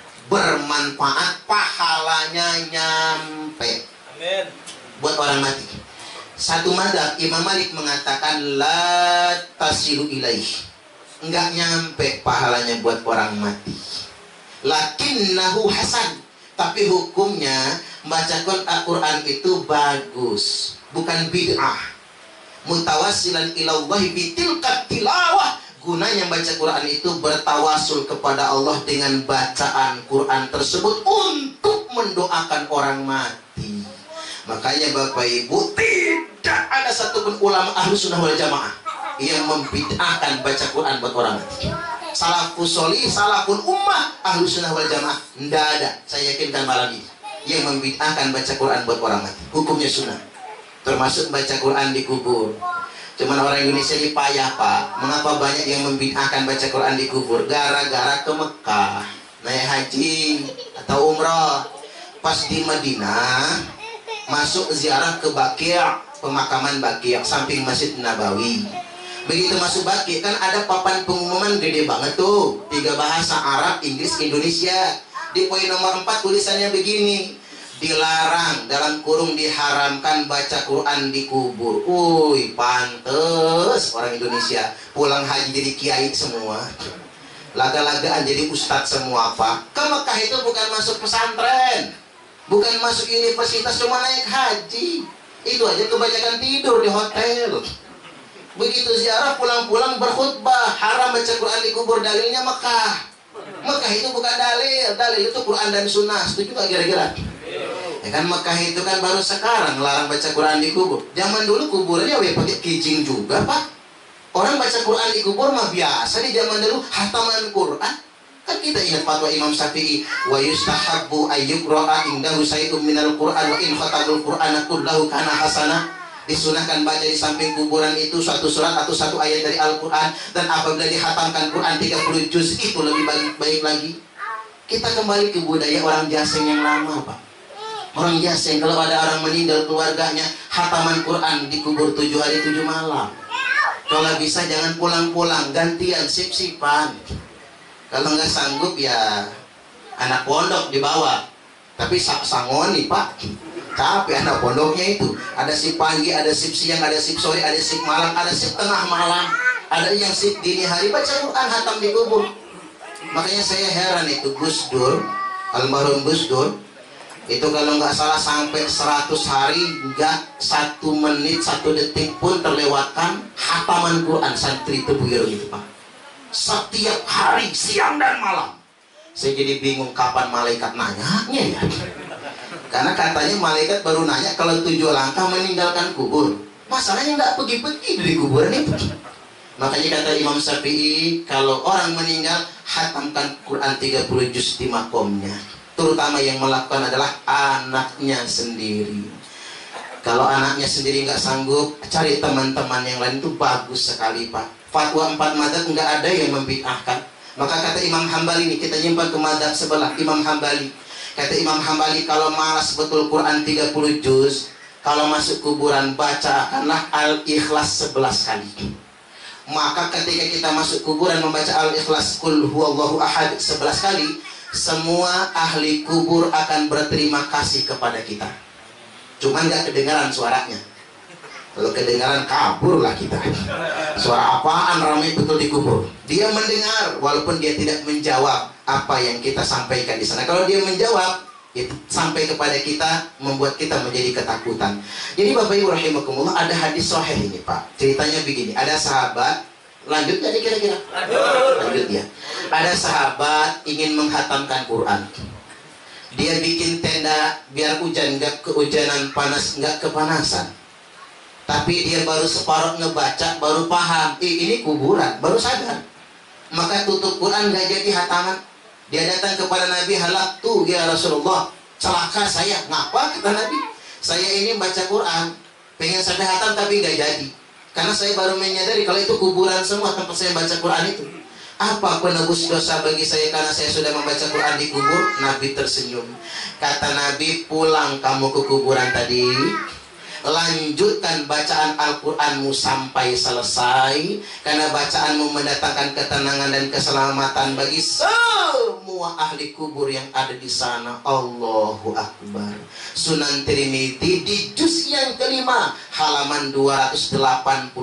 bermanfaat, pahalanya nyampe. Amin. Buat orang mati. Satu madhab Imam Malik mengatakan la tasilu ilaih, enggak nyampe pahalanya buat orang mati. Lakinnahu hasan, tapi hukumnya membaca Al-Quran itu bagus, bukan bid'ah. Mutawassilan ilallahi bitilkat tilawah, gunanya baca Quran itu bertawasul kepada Allah dengan bacaan Quran tersebut untuk mendoakan orang mati. Makanya Bapak Ibu, tidak ada satupun ulama Ahlussunnah wal Jamaah yang membid'ahkan baca Quran buat orang mati. salafus solih, salafun ummah, ahlus sunnah wal jamaah. Nggak ada, saya yakinkan malam ini, yang membid'ahkan baca Quran buat orang mati. Hukumnya sunnah, termasuk baca Quran di kubur. Cuman orang Indonesia ini payah, Pak. Mengapa banyak yang membid'ahkan baca Quran di kubur? Gara-gara ke Mekah naik haji atau umrah, pas di Madinah masuk ziarah ke Baqi', pemakaman Baqi' samping Masjid Nabawi. Begitu masuk Baqi' kan ada papan pengumuman gede banget tuh, 3 bahasa, Arab, Inggris, Indonesia. Di poin nomor 4 tulisannya begini, dilarang dalam kurung diharamkan baca Quran di kubur. Pantes orang Indonesia pulang haji jadi kiai semua, laga-lagaan jadi ustadz semua, Pak. Ke Mekah itu bukan masuk pesantren, bukan masuk universitas, cuma naik haji. Itu aja kebanyakan tidur di hotel. Begitu ziarah pulang-pulang berkhutbah, haram baca Quran di kubur, dalilnya Mekah. Mekah itu bukan dalil, dalil itu Quran dan Sunnah. Setuju gak kira-kira? Ya kan Mekah itu kan baru sekarang larang baca Quran di kubur. Zaman dulu kuburannya pakai kijing juga, Pak. Orang baca Quran di kubur mah biasa di zaman dulu, hataman Quran. Kan kita ingat fatwa Imam Syafi'i, wa yustahabbu ayyuqra'a indahu syai'un minal Qur'an wa in khatamul Qur'ana kullahu kana hasanah. Disunahkan baca di samping kuburan itu suatu surat atau satu ayat dari Al-Quran, dan apabila dihatamkan Quran 30 juz itu lebih baik lagi. Kita kembali ke budaya orang Jaseng yang lama, Pak. Orang Jaseng kalau ada orang meninggal keluarganya, hataman Quran dikubur 7 hari 7 malam. Kalau bisa jangan pulang-pulang, gantian sip-sipan. Kalau nggak sanggup ya anak pondok dibawa. Tapi sangoni, Pak. Capek anak pondoknya itu. Ada sip pagi, ada sip siang, ada sip sore, ada sip malam, ada sip tengah malam, ada yang sip dini hari baca Quran hatam dikubur. Makanya saya heran itu Gus Dur, almarhum Gus Dur, itu kalau nggak salah sampai 100 hari nggak 1 menit 1 detik pun terlewatkan hataman Quran santri Tebuireng itu, Pak. Setiap hari siang dan malam. Saya jadi bingung kapan malaikat nanyanya ya. Karena katanya malaikat baru nanya kalau 7 langkah meninggalkan kubur. Masalahnya nggak pergi-pergi dari kuburan itu. Makanya kata Imam Syafi'i, kalau orang meninggal hatamkan Quran 30 juz di makomnya. Terutama yang melakukan adalah anaknya sendiri. Kalau anaknya sendiri nggak sanggup, cari teman-teman yang lain, itu bagus sekali, Pak. Fatwa 4 madzhab nggak ada yang membid'ahkan. Maka kata Imam Hambali ini, kita nyimpang ke madzhab sebelah, Imam Hambali. Kata Imam Hambali, kalau malas betul Quran 30 juz, kalau masuk kuburan bacakanlah Al-Ikhlas 11 kali. Maka ketika kita masuk kuburan membaca Al-Ikhlas Qul huwallahu ahad 11 kali, semua ahli kubur akan berterima kasih kepada kita. Cuman gak kedengaran suaranya. Kalau kedengaran kaburlah kita. Suara apaan ramai betul di kubur. Dia mendengar walaupun dia tidak menjawab apa yang kita sampaikan di sana. Kalau dia menjawab, itu sampai kepada kita, membuat kita menjadi ketakutan. Jadi Bapak Ibu rahimakumullah, ada hadis sahih ini, Pak. Ceritanya begini, ada sahabat, lanjut jadi kira-kira? Lanjut ya. Ada sahabat ingin menghatamkan Quran. Dia bikin tenda biar hujan, nggak kehujanan, panas nggak kepanasan. Tapi dia baru separuh ngebaca, baru paham, ini kuburan, baru sadar. Maka tutup Quran, nggak jadi hataman. Dia datang kepada Nabi, halaktu ya Rasulullah, celaka saya. Ngapa kata Nabi? Saya ini baca Quran, pengen sampai hatam tapi nggak jadi. Karena saya baru menyadari kalau itu kuburan semua tempat saya baca Quran itu. Apa penebus dosa bagi saya karena saya sudah membaca Quran di kubur? Nabi tersenyum. Kata Nabi, pulang kamu ke kuburan tadi, lanjutkan bacaan Al-Quranmu sampai selesai, karena bacaanmu mendatangkan ketenangan dan keselamatan bagi semua ahli kubur yang ada di sana. Allahu Akbar. Sunan Tirmidzi di juz yang kelima halaman 289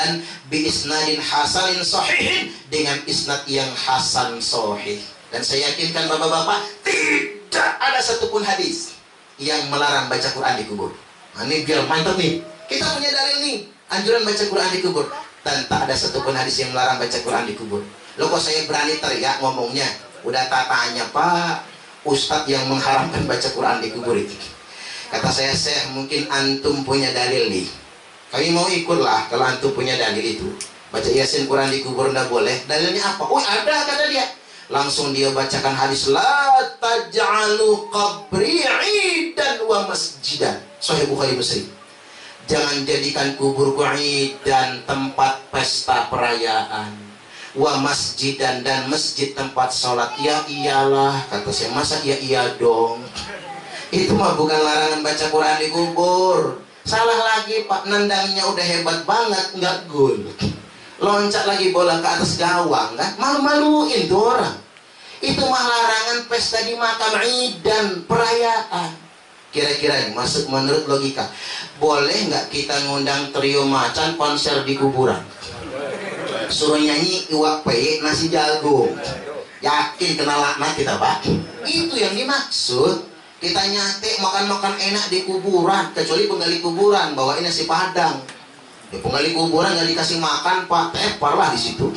bi isnadin hasanin sahihin, dengan isnad yang hasan sahih. Dan saya yakinkan bapak-bapak, tidak ada satupun hadis yang melarang baca Quran di kubur. Nah, ini biar mantap nih. Kita punya dalil nih, anjuran baca Quran di kubur. Dan tak ada satupun hadis yang melarang baca Quran di kubur. Loh kok saya berani teriak ngomongnya? Udah tanya Pak, Ustadz yang mengharamkan baca Quran di kubur itu. Kata saya, Syekh, mungkin antum punya dalil nih. Kami mau ikutlah kalau antum punya dalil itu. Baca Yasin Quran di kubur nggak boleh. Dalilnya apa? Oh ada, kata dia. Langsung dia bacakan hadis, la taj'alu qabri idan wa masjidan. Sahih Bukhari Muslim. Jangan jadikan kuburku idan, tempat pesta perayaan, wa masjidan, dan masjid tempat sholat. Ya iyalah, kata saya. Masa iya dong? Itu mah bukan larangan baca Quran di kubur. Salah lagi Pak, nendangnya udah hebat banget, nggak gol. Loncat lagi bola ke atas gawang, kan? Malu-maluin tuh orang. Itu mah larangan pesta di makam, idan, perayaan. Kira-kira masuk menurut logika, boleh nggak kita ngundang trio macan konser di kuburan? Suruh nyanyi iwak peye nasi jagung. Yakin kena laknat kita Pak? Itu yang dimaksud. Kita nyate makan-makan enak di kuburan, kecuali penggali kuburan bawain nasi padang. Ya, penggali kuburan nggak dikasih makan Pak, tepar lah di situ.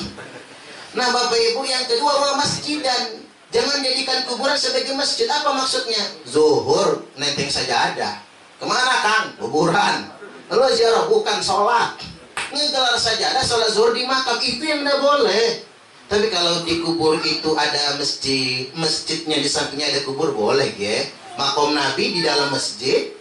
Nah Bapak Ibu, yang kedua, wa masjidan. Jangan jadikan kuburan sebagai masjid. Apa maksudnya? Zuhur nenteng saja ada. Kemana Kang? Kuburan. Lalu ziarah, bukan sholat. Ngegelar saja ada sholat zuhur di makam, itu yang tidak boleh. Tapi kalau di kubur itu ada masjid, masjidnya di sampingnya ada kubur, boleh ya. Makom Nabi di dalam masjid,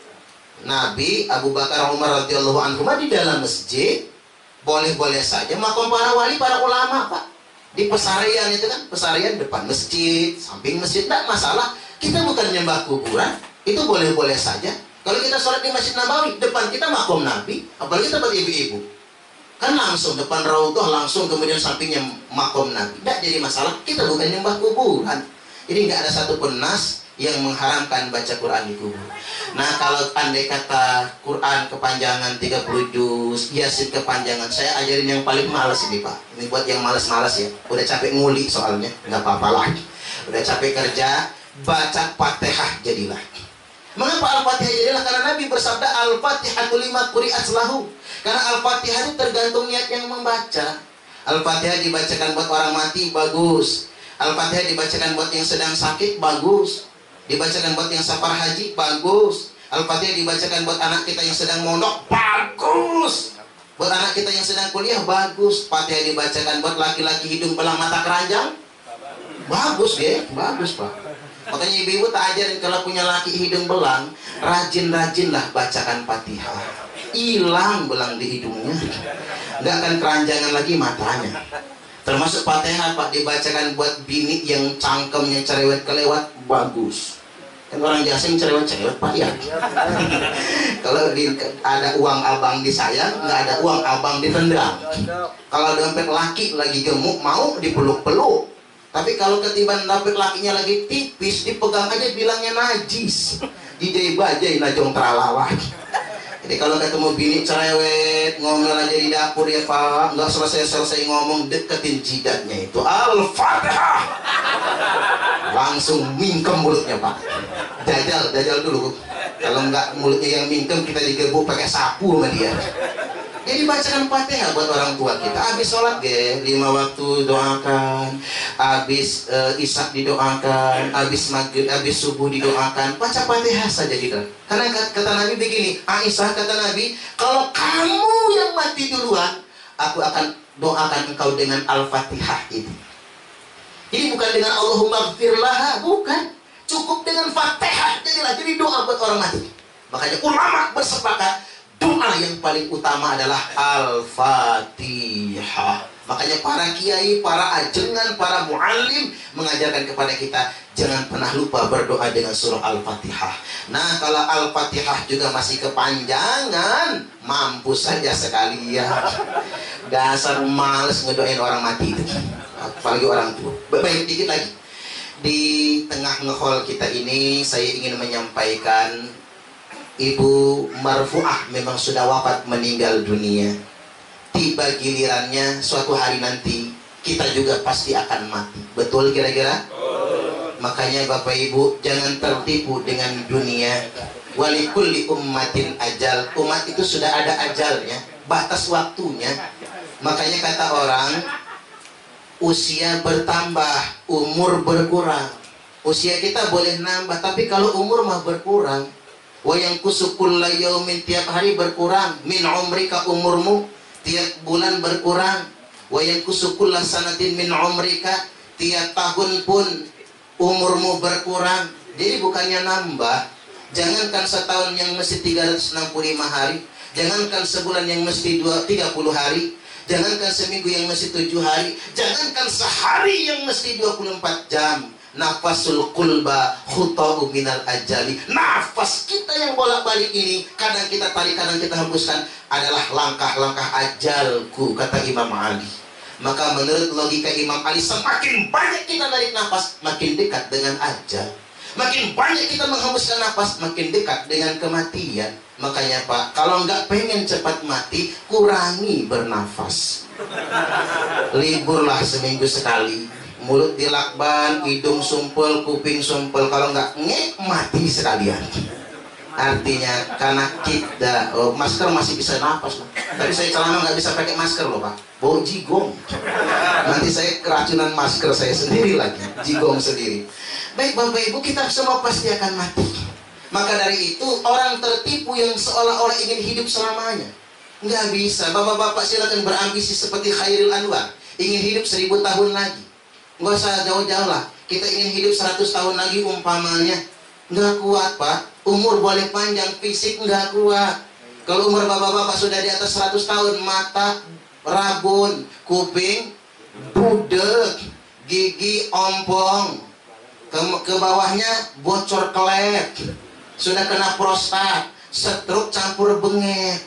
Nabi Abu Bakar Umar radhiyallahu anhu di dalam masjid, boleh-boleh saja. Makom para wali, para ulama Pak, di pesarian itu kan, pesarian depan masjid, samping masjid, tidak masalah. Kita bukan nyembah kuburan, itu boleh-boleh saja. Kalau kita sholat di Masjid Nabawi, depan kita makom Nabi, apalagi tempat ibu-ibu, kan langsung depan raudhah, langsung kemudian sampingnya makom Nabi, tidak jadi masalah. Kita bukan nyembah kuburan. Jadi nggak ada satupun nas yang mengharamkan baca Quran di kubur. Nah kalau andai kata Quran kepanjangan 30 juz, Yasin kepanjangan, saya ajarin yang paling malas ini Pak. Ini buat yang malas-malas ya. Udah capek nguli soalnya, nggak apa-apa lah. Udah capek kerja, baca Fatihah jadilah. Mengapa Al-Fatihah jadilah? Karena Nabi bersabda, Al-Fatihah lima quri'at lahu. Karena Al-Fatihah itu tergantung niat yang membaca. Al-Fatihah dibacakan buat orang mati, bagus. Al-Fatihah dibacakan buat yang sedang sakit, bagus. Dibacakan buat yang safar haji, bagus. Al-Fatihah dibacakan buat anak kita yang sedang mondok, bagus. Buat anak kita yang sedang kuliah, bagus. Fatihah dibacakan buat laki-laki hidung belang mata keranjang, bagus ya, bagus Pak. Makanya ibu-ibu tak ajarin kalau punya laki hidung belang, rajin-rajinlah bacakan Fatihah. Hilang belang di hidungnya, nggak akan keranjangan lagi matanya. Termasuk Fatihah Pak dibacakan buat bini yang cangkemnya cerewet kelewat, bagus. Kan orang Jaseng cerewet-cerewet Pak ya. Kalau ada uang abang disayang, nggak ada uang abang ditendang. Kalau dompet laki lagi gemuk, mau dipeluk-peluk. Tapi kalau ketiban dompet lakinya lagi tipis, dipegang aja bilangnya najis. Dijai-bajai najong teralawah. Jadi kalau ketemu bini cerewet, ngomel aja di dapur ya Pak, nggak selesai ngomong, deketin jidatnya itu, Al-Fatihah. Langsung mingkem mulutnya Pak. Jajal dulu. Kalau nggak mulutnya yang mingkem, kita digebuk pakai sapu sama dia. Jadi bacakan Fatihah buat orang tua kita. Habis sholat ge, 5 waktu doakan. Habis isyak didoakan. Habis maghrib, habis subuh didoakan. Baca Fatihah saja kita. Karena kata Nabi begini, Aisyah kata Nabi, kalau kamu yang mati duluan, aku akan doakan engkau dengan Al-Fatihah itu. Jadi bukan dengan Allahumma gfirlaha, bukan. Cukup dengan Fatihah jadilah. Jadi doa buat orang mati. Makanya ulama bersepakat, doa yang paling utama adalah Al-Fatihah. Makanya para kiai, para ajengan, para muallim mengajarkan kepada kita, jangan pernah lupa berdoa dengan surah Al-Fatihah. Nah kalau Al-Fatihah juga masih kepanjangan, mampus saja sekalian. Dasar males ngedoain orang mati itu, apalagi orang tua. Baik, dikit lagi. Di tengah ngehol kita ini, saya ingin menyampaikan, Ibu Marfu'ah memang sudah wafat, meninggal dunia. Tiba gilirannya suatu hari nanti kita juga pasti akan mati. Betul kira-kira? Makanya Bapak Ibu jangan tertipu dengan dunia. Walikulli ummatin ajal. Umat itu sudah ada ajalnya, batas waktunya. Makanya kata orang, usia bertambah, umur berkurang. Usia kita boleh nambah, tapi kalau umur mah berkurang. Wa yang kusukulla yaumin, tiap hari berkurang. Min umrika, umurmu tiap bulan berkurang. Wa yanqusu kulla sanatin min umrika, tiap tahun pun umurmu berkurang. Jadi bukannya nambah. Jangankan setahun yang mesti 365 hari, jangankan sebulan yang mesti 30 hari, jangankan seminggu yang mesti 7 hari, jangankan sehari yang mesti 24 jam. Nafasul qulba khutau minal ajali. Nafas kita yang bolak-balik ini, kadang kita tarik, kadang kita hembuskan, adalah langkah-langkah ajalku, kata Imam Ali. Maka menurut logika Imam Ali, semakin banyak kita narik nafas, makin dekat dengan ajal. Makin banyak kita menghembuskan nafas, makin dekat dengan kematian. Makanya Pak, kalau nggak pengen cepat mati, kurangi bernafas. Liburlah seminggu sekali. Mulut dilakban, hidung sumpel, kuping sumpel. Kalau nggak ngek, mati sekalian. Artinya karena kita masker masih bisa nafas, tapi saya celana nggak bisa pakai masker loh Pak, bau jigong. Nanti saya keracunan masker saya sendiri lagi, jigong sendiri. Baik Bapak Ibu, kita semua pasti akan mati. Maka dari itu orang tertipu yang seolah-olah ingin hidup selamanya. Nggak bisa. Bapak-bapak silakan berambisi seperti Khairil Anwar, ingin hidup 1000 tahun lagi. Nggak usah jauh-jauh lah. Kita ingin hidup 100 tahun lagi umpamanya. Nggak kuat Pak. Umur boleh panjang, fisik nggak kuat. Kalau umur bapak-bapak sudah di atas 100 tahun, mata rabun, kuping budek, gigi ompong, ke bawahnya bocor kelek, sudah kena prostat, stroke campur bengek,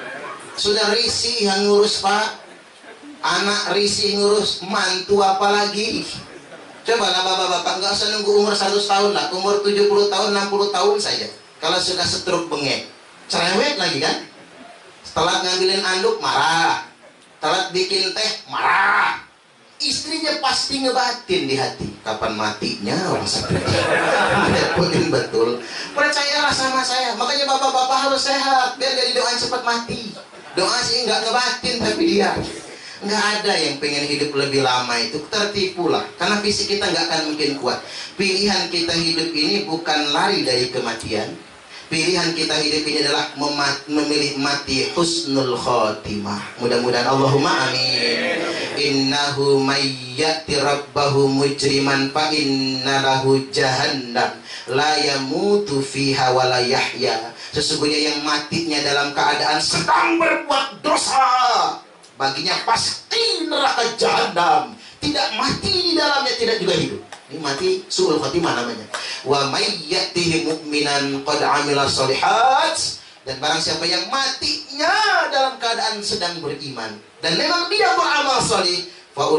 sudah risih yang ngurus Pak. Anak risih ngurus, mantu apalagi. Coba lah bapak-bapak, nggak usah nunggu umur 100 tahun lah, umur 70 tahun, 60 tahun saja. Kalau sudah stroke bengek, cerewet lagi kan. Telat ngambilin anduk, marah. Telat bikin teh, marah. Istrinya pasti ngebatin di hati, kapan matinya orang seperti repotin betul. Percayalah sama saya. Makanya bapak-bapak harus sehat, biar jadi doa cepat mati. Doa sih nggak ngebatin, tapi dia nggak ada yang pengen hidup lebih lama. Itu tertipulah, karena fisik kita nggak akan mungkin kuat. Pilihan kita hidup ini bukan lari dari kematian. Pilihan kita hidup ini adalah memilih mati husnul khotimah. Mudah-mudahan, Allahumma amin. Innahu mayyati rabbahu mujriman fa inna lahu jahannam la yamutu fiha wa la yahya. Sesungguhnya yang matinya dalam keadaan sedang berbuat dosa, baginya pasti neraka jahanam. Tidak mati di dalamnya, tidak juga hidup. Ini mati su'ul khotimah namanya. Wa may ya'tihi mu'minan qad 'amila shalihat. Dan barang siapa yang matinya dalam keadaan sedang beriman dan memang dia beramal salih, fa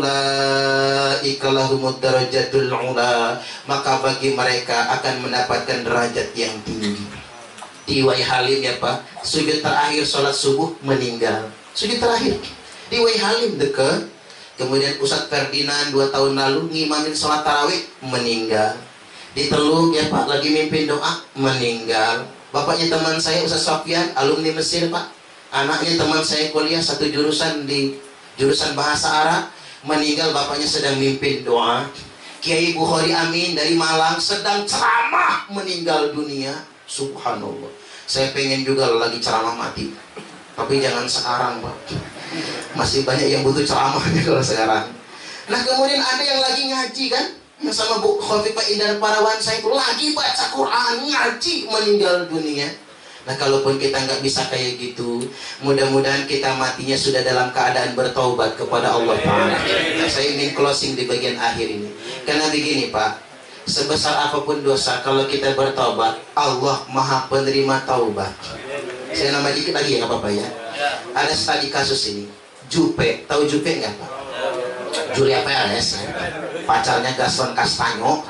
ulaika lahumud darajatul 'ula, maka bagi mereka akan mendapatkan derajat yang tinggi. Di Waihalim ya Pak, sujud terakhir sholat subuh meninggal. Sujud terakhir di Waihalim dekat. Kemudian Ustadz Ferdinand 2 tahun lalu ngimamin sholat tarawih, meninggal. Di Teluk ya Pak, lagi mimpin doa, meninggal. Bapaknya teman saya Ustadz Sofyan, alumni Mesir Pak. Anaknya teman saya kuliah satu jurusan di jurusan bahasa Arab, meninggal. Bapaknya sedang mimpin doa. Kiai Bukhari Amin dari Malang sedang ceramah, meninggal dunia. Subhanallah. Saya pengen juga lagi ceramah mati, tapi jangan sekarang Pak. Masih banyak yang butuh ceramahnya kalau sekarang. Nah kemudian ada yang lagi ngaji kan, yang sama Bu Khofifah Indar Parawansa itu lagi baca Quran, ngaji, meninggal dunia. Nah kalaupun kita nggak bisa kayak gitu, mudah-mudahan kita matinya sudah dalam keadaan bertaubat kepada Allah Ta'ala. Nah, saya ingin closing di bagian akhir ini. Karena begini Pak, sebesar apapun dosa, kalau kita bertaubat, Allah Maha Penerima Taubat. Saya nambah dikit lagi ya, nggak apa-apa ya. Ada studi kasus ini, Jupe, tahu Jupe nggak Pak? Julia Perez, pacarnya Gaston Castanyo.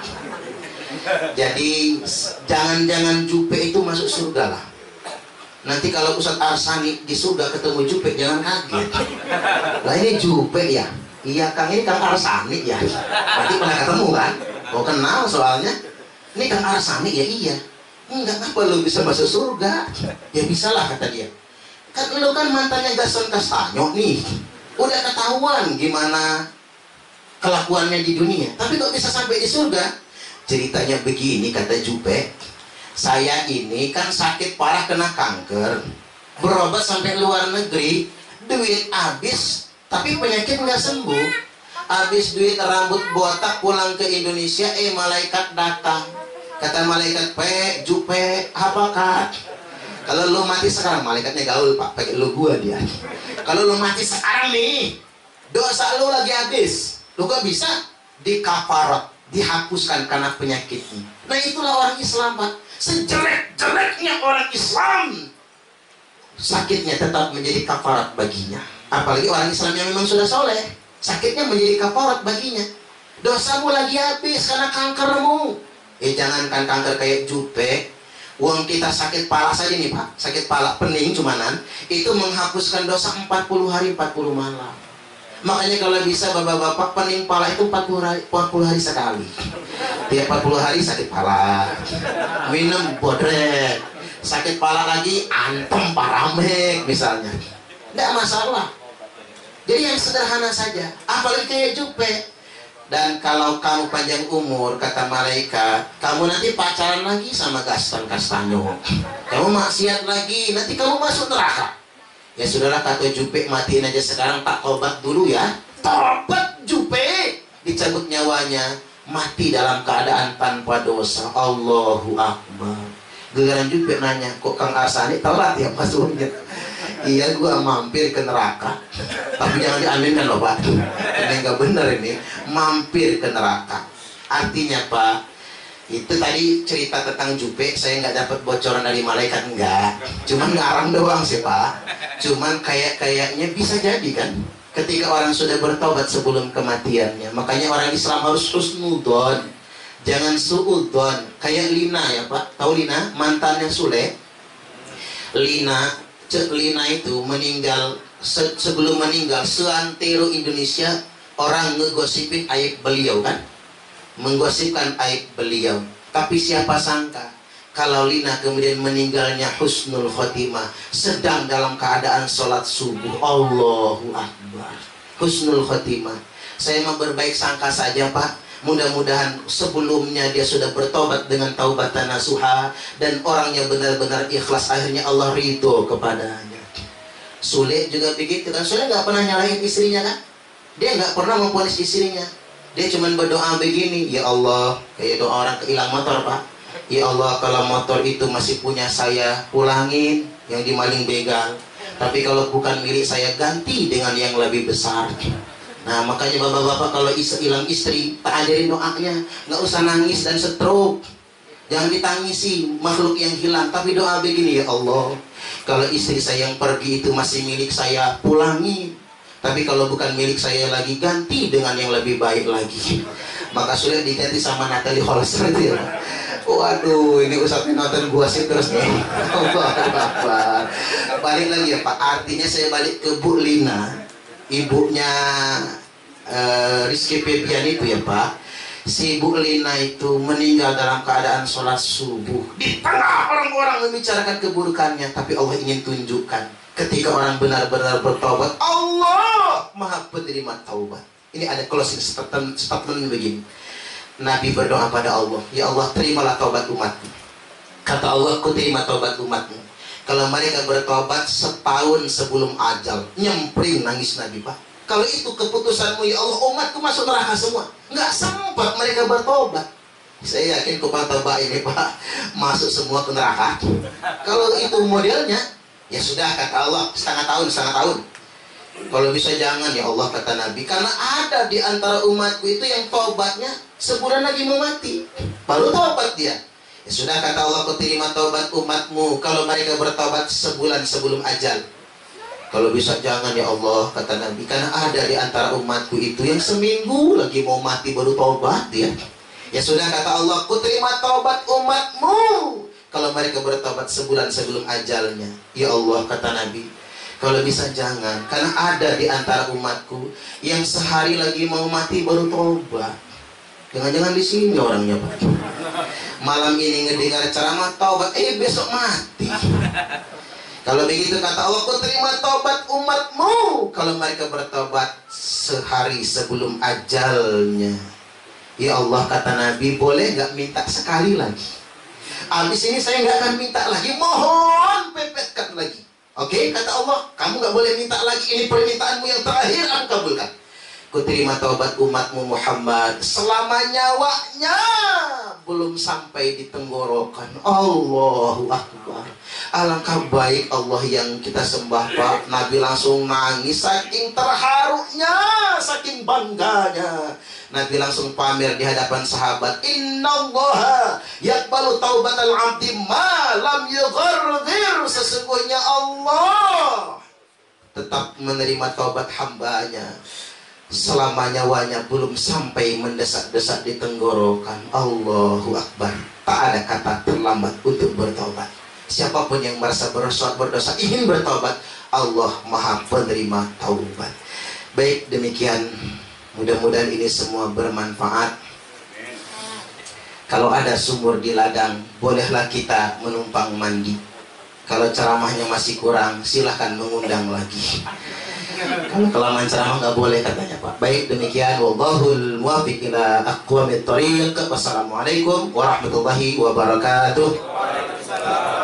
Jadi jangan-jangan Jupe itu masuk surga lah. Nanti kalau Ustadz Arsani di surga ketemu Jupe, jangan kaget. Lah ini Jupe ya? Iya Kang, ini Kang Arsani ya? Berarti pernah ketemu kan? Oh kenal soalnya. Ini Kang Arsani ya? Iya. Enggak, apa lu bisa masuk surga? Ya bisalah kata dia. Kan lu kan mantannya Gaston Castanyo nih, udah ketahuan gimana kelakuannya di dunia, tapi kok bisa sampai di surga? Ceritanya begini kata Jupe, saya ini kan sakit parah kena kanker, berobat sampai luar negeri, duit habis, tapi penyakit nggak sembuh. Habis duit rambut botak pulang ke Indonesia, malaikat datang. Kata malaikat, Jupe, apa Kak? Kalau lu mati sekarang, malaikatnya gaul Pak, pakai lu gua dia. Kalau lu mati sekarang nih, dosa lu lagi habis. Lu gak bisa dikafarat, dihapuskan karena penyakitnya. Nah itulah orang Islam Pak. Sejelek-jeleknya orang Islam, sakitnya tetap menjadi kafarat baginya. Apalagi orang Islam yang memang sudah soleh, sakitnya menjadi kafarat baginya. Dosamu lagi habis karena kankermu. Jangankan kanker kayak Jupe, uang kita sakit pala saja nih Pak, sakit pala pening cumanan, itu menghapuskan dosa 40 hari 40 malam. Makanya kalau bisa bapak-bapak, pening pala itu 40 hari sekali. Tiap 40 hari sakit pala, minum bodrek. Sakit pala lagi, antem paramek misalnya, tidak masalah. Jadi yang sederhana saja, apalagi kayak Jupe. Dan kalau kamu panjang umur, kata malaikat, kamu nanti pacaran lagi sama Gaston Castanyo. Kamu maksiat lagi, nanti kamu masuk neraka. Ya sudahlah, kata Jupe, matiin aja sekarang, tak tobat dulu ya. Tobat Jupe, dicabut nyawanya, mati dalam keadaan tanpa dosa. Allahu Akbar. Gegaran Jupe nanya, kok Kang Arsani telat ya masuknya? Iya, gua mampir ke neraka. Tapi jangan diaminkan loh Pak, ini nggak benar ini. Mampir ke neraka artinya Pak, itu tadi cerita tentang Jupe, saya nggak dapat bocoran dari malaikat, enggak, cuman ngarang doang sih Pak. Cuman kayaknya bisa jadi kan, ketika orang sudah bertobat sebelum kematiannya. Makanya orang Islam harus husnudon, jangan suudon. Kayak Lina ya Pak, tahu Lina, mantannya Sule. Lina itu meninggal, sebelum meninggal seantero Indonesia orang ngegosipin aib beliau kan, menggosipkan aib beliau. Tapi siapa sangka kalau Lina kemudian meninggalnya husnul khotimah, sedang dalam keadaan sholat subuh. Allahu Akbar, husnul khotimah. Saya mau berbaik sangka saja Pak. Mudah-mudahan sebelumnya dia sudah bertobat dengan taubatan nasuha, dan orangnya benar-benar ikhlas, akhirnya Allah ridho kepadanya. Sule juga begitu kan, Sule nggak pernah nyalahin istrinya kan, dia nggak pernah memponis istrinya. Dia cuma berdoa begini, ya Allah, kayak doa orang kehilang motor Pak, ya Allah kalau motor itu masih punya saya, pulangin, yang dimaling begal. Tapi kalau bukan milik saya, ganti dengan yang lebih besar. Nah makanya bapak-bapak kalau hilang istri, tak ajarin doanya, nggak usah nangis dan stroke. Jangan ditangisi makhluk yang hilang, tapi doa begini, ya Allah, kalau istri saya yang pergi itu masih milik saya, pulangi. Tapi kalau bukan milik saya lagi, ganti dengan yang lebih baik lagi. Maka sudah diganti sama Natalie Holster itu ya. Waduh, ini Ustadz nonton gua sih terus nih. Balik lagi ya Pak, artinya saya balik ke Bu Lina, ibunya Rizky Febian itu ya Pak. Si Bu Lina itu meninggal dalam keadaan sholat subuh. Di tengah orang-orang membicarakan keburukannya, tapi Allah ingin tunjukkan, ketika orang benar-benar bertobat, Allah Maha Penerima taubat. Ini ada closing statement begini. Nabi berdoa pada Allah, ya Allah terimalah taubat umatmu. Kata Allah, aku terima taubat umatmu kalau mereka bertobat setahun sebelum ajal. Nyempring nangis Nabi Pak. Kalau itu keputusanmu ya Allah, umatku masuk neraka semua. Nggak sempat mereka bertobat. Saya yakin kupang tobat ini Pak, masuk semua ke neraka. Kalau itu modelnya, ya sudah kata Allah, setengah tahun. Kalau bisa jangan ya Allah, kata Nabi, karena ada di antara umatku itu yang taubatnya sebulan lagi mau mati, baru taubat dia. Ya sudah kata Allah, aku terima taubat umatmu kalau mereka bertaubat sebulan sebelum ajal. Kalau bisa jangan ya Allah, kata Nabi, karena ada di antara umatku itu yang seminggu lagi mau mati baru taubat dia. Ya sudah kata Allah, aku terima taubat umatmu kalau mereka bertaubat sebulan sebelum ajalnya. Ya Allah, kata Nabi, kalau bisa jangan, karena ada di antara umatku yang sehari lagi mau mati baru taubat. Jangan-jangan di sini orangnya Pak. Malam ini ngedengar ceramah taubat, besok mati. Kalau begitu kata Allah, aku terima taubat umatmu kalau mereka bertobat sehari sebelum ajalnya. Ya Allah, kata Nabi, boleh nggak minta sekali lagi? Habis ini saya nggak akan minta lagi, mohon pepetkan lagi. Oke, kata Allah, kamu nggak boleh minta lagi. Ini permintaanmu yang terakhir, aku kabulkan. Ku terima taubat umatmu Muhammad selama nyawanya belum sampai di tenggorokan. Allahu Akbar. Alangkah baik Allah yang kita sembah, Pak. Nabi langsung nangis saking terharunya, saking bangganya. Nabi langsung pamer di hadapan sahabat, innallaha yaqbalu taubatal abdi ma lam yugharghir. Sesungguhnya Allah tetap menerima taubat hambanya selama nyawanya belum sampai mendesak-desak di tenggorokan. Allahu Akbar. Tak ada kata terlambat untuk bertobat. Siapapun yang merasa berdosa ingin bertobat, Allah Maha Penerima taubat. Baik, demikian. Mudah-mudahan ini semua bermanfaat. Kalau ada sumur di ladang, bolehlah kita menumpang mandi. Kalau ceramahnya masih kurang, silahkan mengundang lagi. Kalau kelamaan ceramah nggak boleh katanya, Pak. Baik, demikian. Wallahul muwaffiq ila aqwamit thoriq. Wassalamualaikum warahmatullahi wabarakatuh.